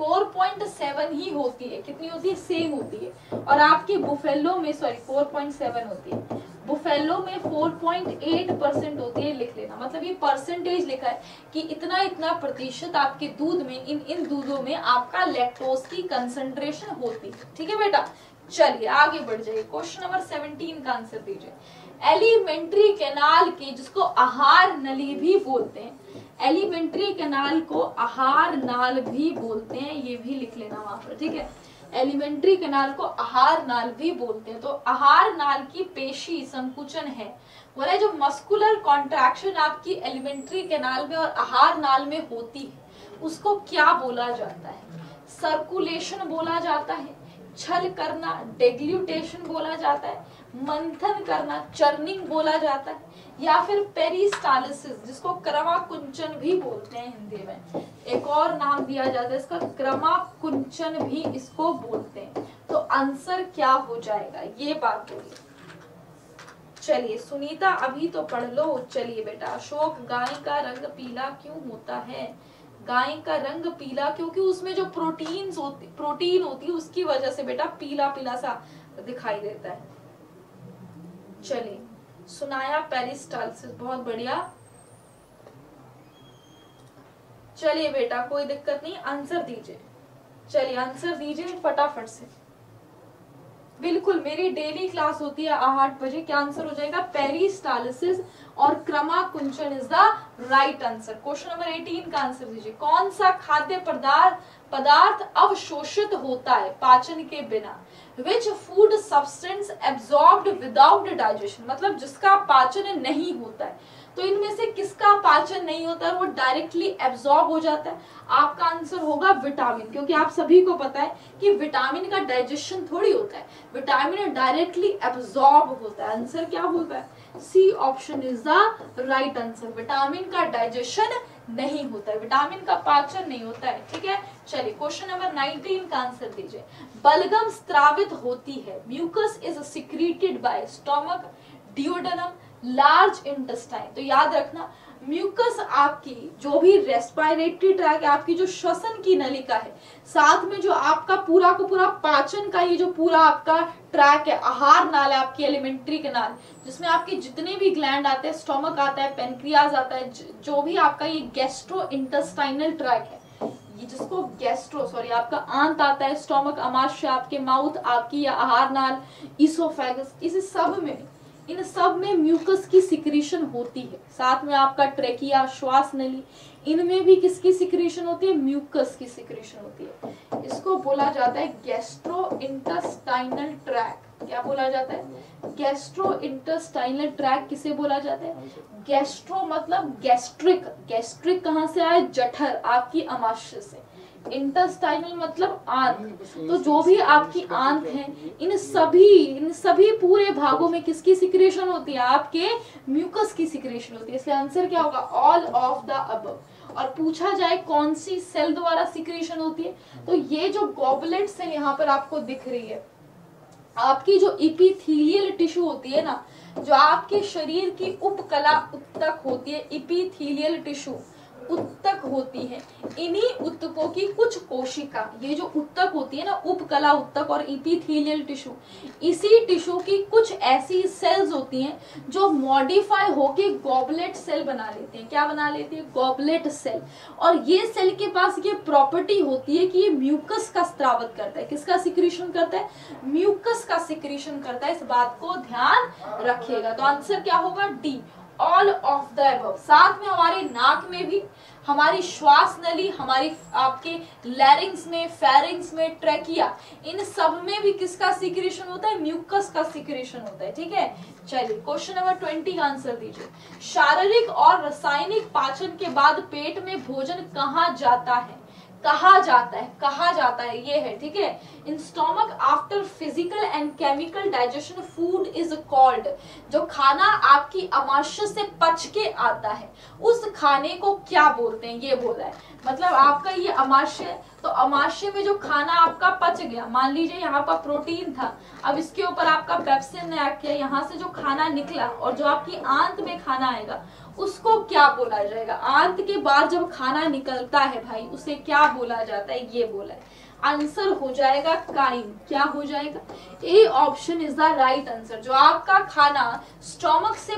4.7 ही होती है। कितनी होती है? सेम होती है। और आपके बुफेलो में 4.7 होती है, बुफेलो में 4.8% होती है। लिख लेना, मतलब ये परसेंटेज लिखा है कि इतना प्रतिशत आपके दूध में, इन दूधों में आपका लैक्टोज की कंसंट्रेशन होती है। ठीक है बेटा, चलिए आगे बढ़ जाइए। क्वेश्चन नंबर 17 का आंसर दीजिए। एलिमेंट्री कैनाल के, जिसको आहार नली भी बोलते हैं, एलिमेंट्री कैनाल को आहार नाल भी बोलते हैं, ये भी लिख लेना वहां पर। ठीक है, एलिमेंट्री कैनाल को आहार नाल भी बोलते हैं। तो आहार नाल की पेशी संकुचन है, बोले जो मस्कुलर कॉन्ट्रैक्शन आपकी एलिमेंट्री कैनाल में और आहार नाल में होती है, उसको क्या बोला जाता है? सर्कुलेशन बोला जाता है, छल करना डेग्लूटेशन बोला जाता है, मंथन करना चर्निंग बोला जाता है, या फिर पेरिस्टालिसिस जिसको क्रमाकुंचन भी बोलते हैं हिंदी में, एक और नाम दिया जाता है इसका क्रमाकुंचन भी इसको बोलते हैं। तो आंसर क्या हो जाएगा ये बात बोलिए। चलिए सुनीता अभी तो पढ़ लो। चलिए बेटा, अशोक गाय का रंग पीला क्यों होता है? गाय का रंग पीला क्योंकि उसमें जो प्रोटीन होती है उसकी वजह से बेटा पीला पीला सा दिखाई देता है। चलिए सुनाया पेरिस्टालिसिस, बहुत बढ़िया। चलिए बेटा कोई दिक्कत नहीं, आंसर दीजिए। चलिए आंसर दीजिए फटाफट से। बिल्कुल, मेरी डेली क्लास होती है 8 बजे। क्या आंसर हो जाएगा? पेरिस्टालिसिस और क्रमाकुंचन is the right answer. Question number 18 का आंसर दीजिए। कौन सा खाद्य पदार्थ अवशोषित होता है पाचन के बिना? Which food substance absorbed without digestion, मतलब जिसका पाचन नहीं होता है। तो इनमें से किसका पाचन नहीं होता है, वो डायरेक्टली एब्जॉर्ब हो जाता है? आपका आंसर होगा विटामिन, क्योंकि आप सभी को पता है कि विटामिन का डाइजेशन थोड़ी होता है, विटामिन डायरेक्टली एब्जॉर्ब होता है। आंसर क्या होगा? C option is the right answer. Vitamin का डाइजेशन नहीं होता है, विटामिन का पाचन नहीं होता है। ठीक है, चलिए क्वेश्चन नंबर 19 का आंसर दीजिए। बलगम स्त्रावित होती है, mucus is secreted by stomach, duodenum, large intestine. तो याद रखना, म्यूकस आपकी जो भी रेस्पिरेटरी ट्रैक है, आपकी जो श्वसन की नलिका है, साथ में जो आपका पूरा को पूरा पाचन का ये जो पूरा आपका ट्रैक है, आहार नाल है, आपकी एलिमेंट्री कैनाल, जिसमें आपके जितने भी ग्लैंड आते हैं, स्टोमक आता है, पेनक्रियाज आता है, जो भी आपका ये गैस्ट्रो इंटेस्टाइनल ट्रैक है, ये जिसको आपका आंत आता है, स्टोमक, अमाशय, आपके माउथ, आपकी या आहार नाल, इसोफेगस, इस सब में, इन सब में म्यूकस की सिक्रीशन होती है। साथ में आपका ट्रेकिया, श्वास नली, इनमें भी किसकी सिक्रीशन होती है? म्यूकस की सिक्रीशन होती है। इसको बोला जाता है गैस्ट्रो इंटेस्टाइनल ट्रैक। क्या बोला जाता है? गैस्ट्रो इंटेस्टाइनल ट्रैक किसे बोला जाता है? गैस्ट्रो मतलब गैस्ट्रिक, गैस्ट्रिक कहाँ से आया? जठर, आपकी अमाशय से। इंटेस्टाइनल मतलब आंत। तो जो भी आपकी आंत है, इन सभी पूरे भागों में किसकी सिक्रेशन होती है? आपके म्यूकस की सिक्रेशन होती है। इसलिए आंसर क्या होगा? All of the above. और पूछा जाए कौन सी सेल द्वारा सिक्रेशन होती है, तो ये जो गॉबलेट सेल यहाँ पर आपको दिख रही है, आपकी जो इपीथीलियल टिश्यू होती है ना, जो आपके शरीर की उपकला उत्तक होती है, इपीथीलियल टिश्यू उत्तक होती है, इन्हीं उत्तकों की कुछ कोशिका, ये जो उत्तक होती है ना, उपकला उत्तक और इपीथीलियल टिश्यू, इसी टिश्यू की कुछ ऐसी सेल्स होती हैं जो मॉडिफाई होके गॉबलेट सेल बना लेते हैं। क्या बना लेती है? Goblet cell. और ये सेल के पास ये प्रॉपर्टी होती है कि ये म्यूकस का स्त्रावित करता है। किसका सिक्रीशन करता है? म्यूकस का सिक्रीशन करता है। इस बात को ध्यान रखिएगा। तो आंसर क्या होगा? D, all of the above. साथ में हमारे नाक में भी, हमारी श्वास नली, हमारी आपके लैरिंग्स में, फेरिंग्स में, ट्रैकिया, इन सब में भी किसका सिक्रीशन होता है? म्यूकस का सिक्रीशन होता है। ठीक है, चलिए क्वेश्चन नंबर 20 का आंसर दीजिए। शारीरिक और रासायनिक पाचन के बाद पेट में भोजन कहाँ जाता है? कहा जाता है ये है। ठीक है, in stomach after physical and chemical digestion food is called. जो खाना आपकी अमाशय से पच के आता है, उस खाने को क्या बोलते हैं? ये बोला है। मतलब आपका ये अमाशय, तो अमाशय में जो खाना आपका पच गया, मान लीजिए यहाँ पर प्रोटीन था, अब इसके ऊपर आपका पेप्सिन ने एक्ट किया, यहाँ से जो खाना निकला और जो आपकी आंत में खाना आएगा, उसको क्या बोला जाएगा? आंत के बाद जब खाना निकलता है भाई, उसे क्या बोला जाता है? ये बोला है। आंसर हो जाएगा काइम। क्या हो जाएगा? A option is the right answer. जो आपका खाना स्टोमक से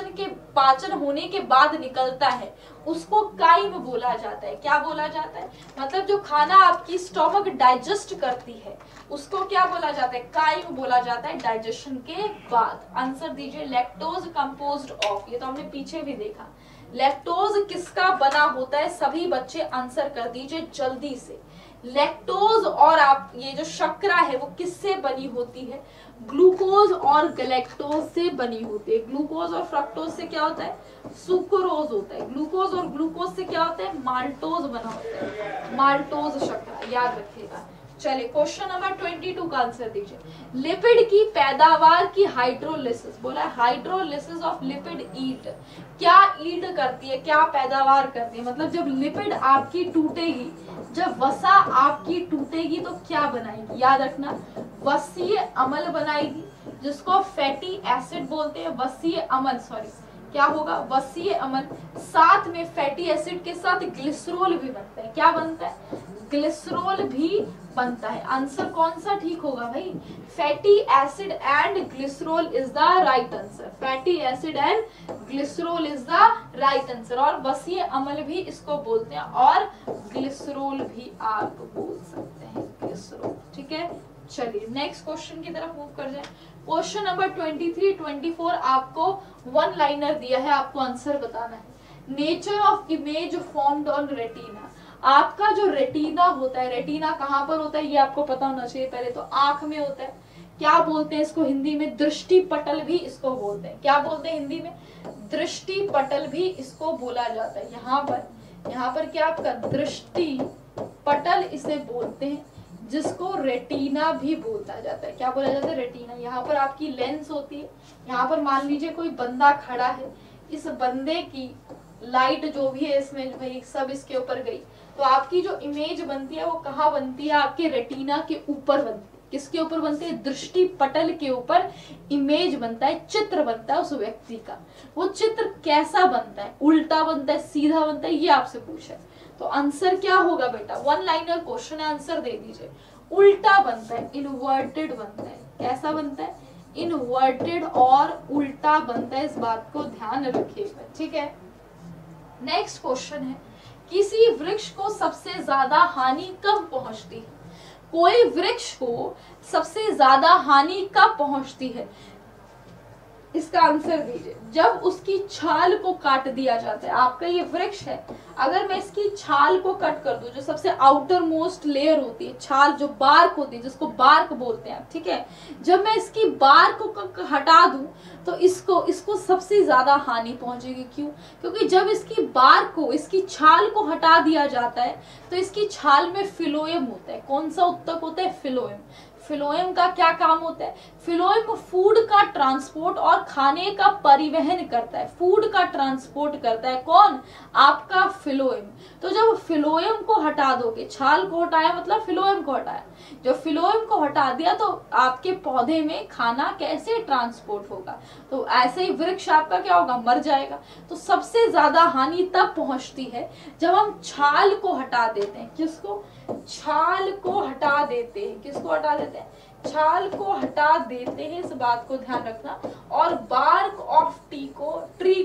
पाचन होने के बाद निकलता है, उसको काइम बोला जाता है। क्या बोला जाता है? मतलब जो खाना आपकी स्टोमक डाइजेस्ट करती है, उसको क्या बोला जाता है? काइम बोला जाता है डाइजेशन के बाद। आंसर दीजिए। लैक्टोज कंपोज्ड ऑफ, ये तो हमने पीछे भी देखा। लैक्टोज किसका बना होता है? सभी बच्चे आंसर कर दीजिए जल्दी से। लैक्टोज और आप ये जो शर्करा है वो किससे बनी होती है? ग्लूकोज और गैलेक्टोज से बनी होती है। ग्लूकोज और फ्रक्टोज से क्या होता है? सुक्रोज होता है। ग्लूकोज और ग्लूकोज से क्या होता है? माल्टोज बना होता है। माल्टोज शर्करा, याद रखिएगा। चलिए क्वेश्चन नंबर 22 का आंसर दीजिए। लिपिड की पैदावार की हाइड्रोलिसिस, बोला है हाइड्रोलिसिस ऑफ लिपिड ईल्ड, क्या ईल्ड करती है, क्या पैदावार करती है, मतलब जब लिपिड आपकी टूटेगी, जब वसा आपकी टूटेगी तो क्या बनाएगी, याद रखना वसीय अम्ल बनाएगी, जिसको फैटी एसिड बोलते हैं, वसीय अम्ल, सॉरी क्या होगा वसीय अम्ल, साथ में फैटी एसिड के साथ ग्लिसरॉल भी बनता है, क्या बनता है ग्लिसरॉल भी बनता है। आंसर कौन सा ठीक होगा भाई, fatty acid and glycerol is the right answer, fatty acid and glycerol is the right answer. और वसीय अम्ल भी इसको बोलते हैं और ग्लिसरॉल भी आप बोल सकते हैं, ग्लिसरॉल, ठीक है। चलिए नेक्स्ट क्वेश्चन की तरफ मूव कर जाए। क्वेश्चन नंबर 23, 24 आपको वन लाइनर दिया है, आपको आंसर बताना है। Nature of image formed on retina, आपका जो रेटिना होता है, रेटिना कहाँ पर होता है ये आपको पता होना चाहिए, पहले तो आंख में होता है, क्या बोलते हैं इसको हिंदी में, दृष्टि पटल भी इसको बोलते हैं, क्या बोलते हैं हिंदी में, दृष्टि पटल भी इसको बोला जाता है। यहाँ पर क्या आपका दृष्टि पटल इसे बोलते हैं, जिसको रेटिना भी बोला जाता है, क्या बोला जाता है रेटिना। यहाँ पर आपकी लेंस होती है, यहाँ पर मान लीजिए कोई बंदा खड़ा है, इस बंदे की लाइट जो भी है इसमें भाई सब इसके ऊपर गई, तो आपकी जो इमेज बनती है वो कहाँ बनती है, आपके रेटिना के ऊपर बनती है, किसके ऊपर बनती है, दृष्टि पटल के ऊपर इमेज बनता है, चित्र बनता है उस व्यक्ति का। वो चित्र कैसा बनता है, उल्टा बनता है, सीधा बनता है, ये आपसे पूछा है, तो आंसर क्या होगा बेटा, वन लाइनर क्वेश्चन है, आंसर दे दीजिए। उल्टा बनता है, इनवर्टेड बनता है, कैसा बनता है, इनवर्टेड और उल्टा बनता है, इस बात को ध्यान रखिएगा, ठीक है। नेक्स्ट क्वेश्चन है, किसी वृक्ष को सबसे ज्यादा हानि कब पहुंचती है, कोई वृक्ष को सबसे ज्यादा हानि कब पहुंचती है, इसका आंसर दीजिए। जब उसकी छाल को काट दिया जाता है, आपका ये वृक्ष है, अगर मैं इसकी छाल को कट कर दूं, जो सबसे आउटर मोस्ट लेयर होती है, छाल जो बार्क होती है, जिसको बार्क बोलते हैं, ठीक है, जब मैं इसकी बार्क को हटा दूं तो इसको सबसे ज्यादा हानि पहुंचेगी। क्यों, क्योंकि जब इसकी बार्क को, इसकी छाल को हटा दिया जाता है तो इसकी छाल में फिलोएम होता है, कौन सा उत्तक होता है, फिलोएम। फिलोएम का क्या काम होता है, फिलोएम फूड का ट्रांसपोर्ट और खाने का परिवहन करता है, फूड का ट्रांसपोर्ट करता है, कौन, आपका फिलोएम। तो जब फिलोएम को हटा दोगे, छाल को हटाया मतलब फिलोएम को हटाया, जब फिलोएम को हटा दिया तो आपके पौधे में खाना कैसे ट्रांसपोर्ट होगा, तो ऐसे ही वृक्ष आपका क्या होगा, मर जाएगा। तो सबसे ज्यादा हानि तब पहुंचती है जब हम छाल को हटा देते हैं, किसको, छाल को हटा देते हैं, किसको हटा देते हैं, छाल को हटा देते हैं, इस बात को ध्यान रखना। और बार्क ऑफ ट्री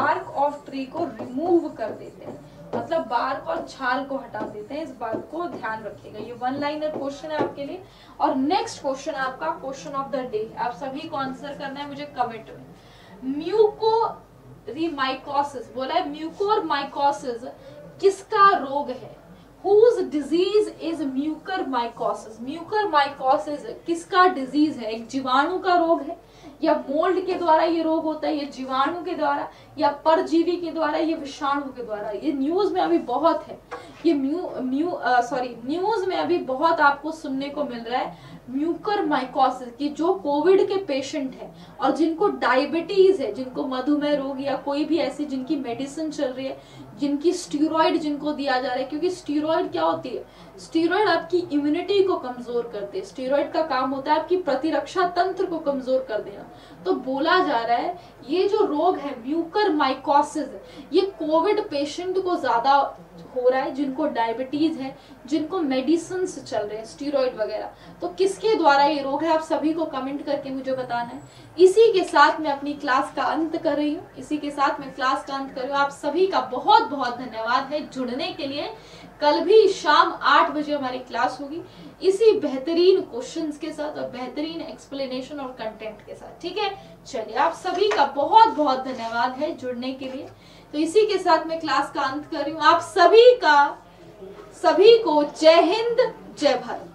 को रिमूव कर देते हैं, मतलब बार्क और छाल को हटा देते हैं, इस बात को ध्यान रखिएगा। ये वन लाइनर क्वेश्चन है आपके लिए। और नेक्स्ट क्वेश्चन है आपका क्वेश्चन ऑफ द डे, आप सभी को आंसर करना है मुझे कमेंट में। म्यूकोरमाइकोसिस, बोला है म्यूकोरमाइकोसिस किसका रोग है, Whose disease is mucormycosis, mucormycosis किसका डिजीज है, एक जीवाणु का रोग है, या मोल्ड के द्वारा ये रोग होता है, ये जीवाणु के द्वारा, या परजीवी के द्वारा, ये विषाणु के द्वारा। ये न्यूज में अभी बहुत है, ये न्यूज में अभी बहुत आपको सुनने को मिल रहा है म्यूकोरमाइकोसिस की, जो कोविड के पेशेंट है और जिनको डायबिटीज है, जिनको मधुमेह रोग या कोई भी ऐसी जिनकी मेडिसिन चल रही है, जिनकी स्टीरॉइड जिनको दिया जा रहा है, क्योंकि स्टीरॉइड क्या होती है, स्टीरॉइड आपकी इम्यूनिटी को कमजोर करते हैं, स्टीरॉइड का काम होता है आपकी प्रतिरक्षा तंत्र को कमजोर कर देना। तो बोला जा रहा है ये जो रोग है म्यूकोरमाइकोसिस, ये कोविड पेशेंट को ज्यादा हो रहा है, जिनको डायबिटीज है, जिनको मेडिसिन चल रहे हैं स्टीरॉइड वगैरह। तो किसके द्वारा ये रोग है, आप सभी को कमेंट करके मुझे बताना है। इसी के साथ मैं अपनी क्लास का अंत कर रही हूँ, आप सभी का बहुत बहुत धन्यवाद है जुड़ने के लिए। कल भी शाम 8 बजे हमारी क्लास होगी इसी बेहतरीन क्वेश्चंस के साथ और बेहतरीन एक्सप्लेनेशन और कंटेंट के साथ, ठीक है। चलिए, आप सभी का बहुत बहुत धन्यवाद है जुड़ने के लिए। तो इसी के साथ मैं क्लास का अंत कर रही हूँ। आप सभी को जय हिंद, जय भारत।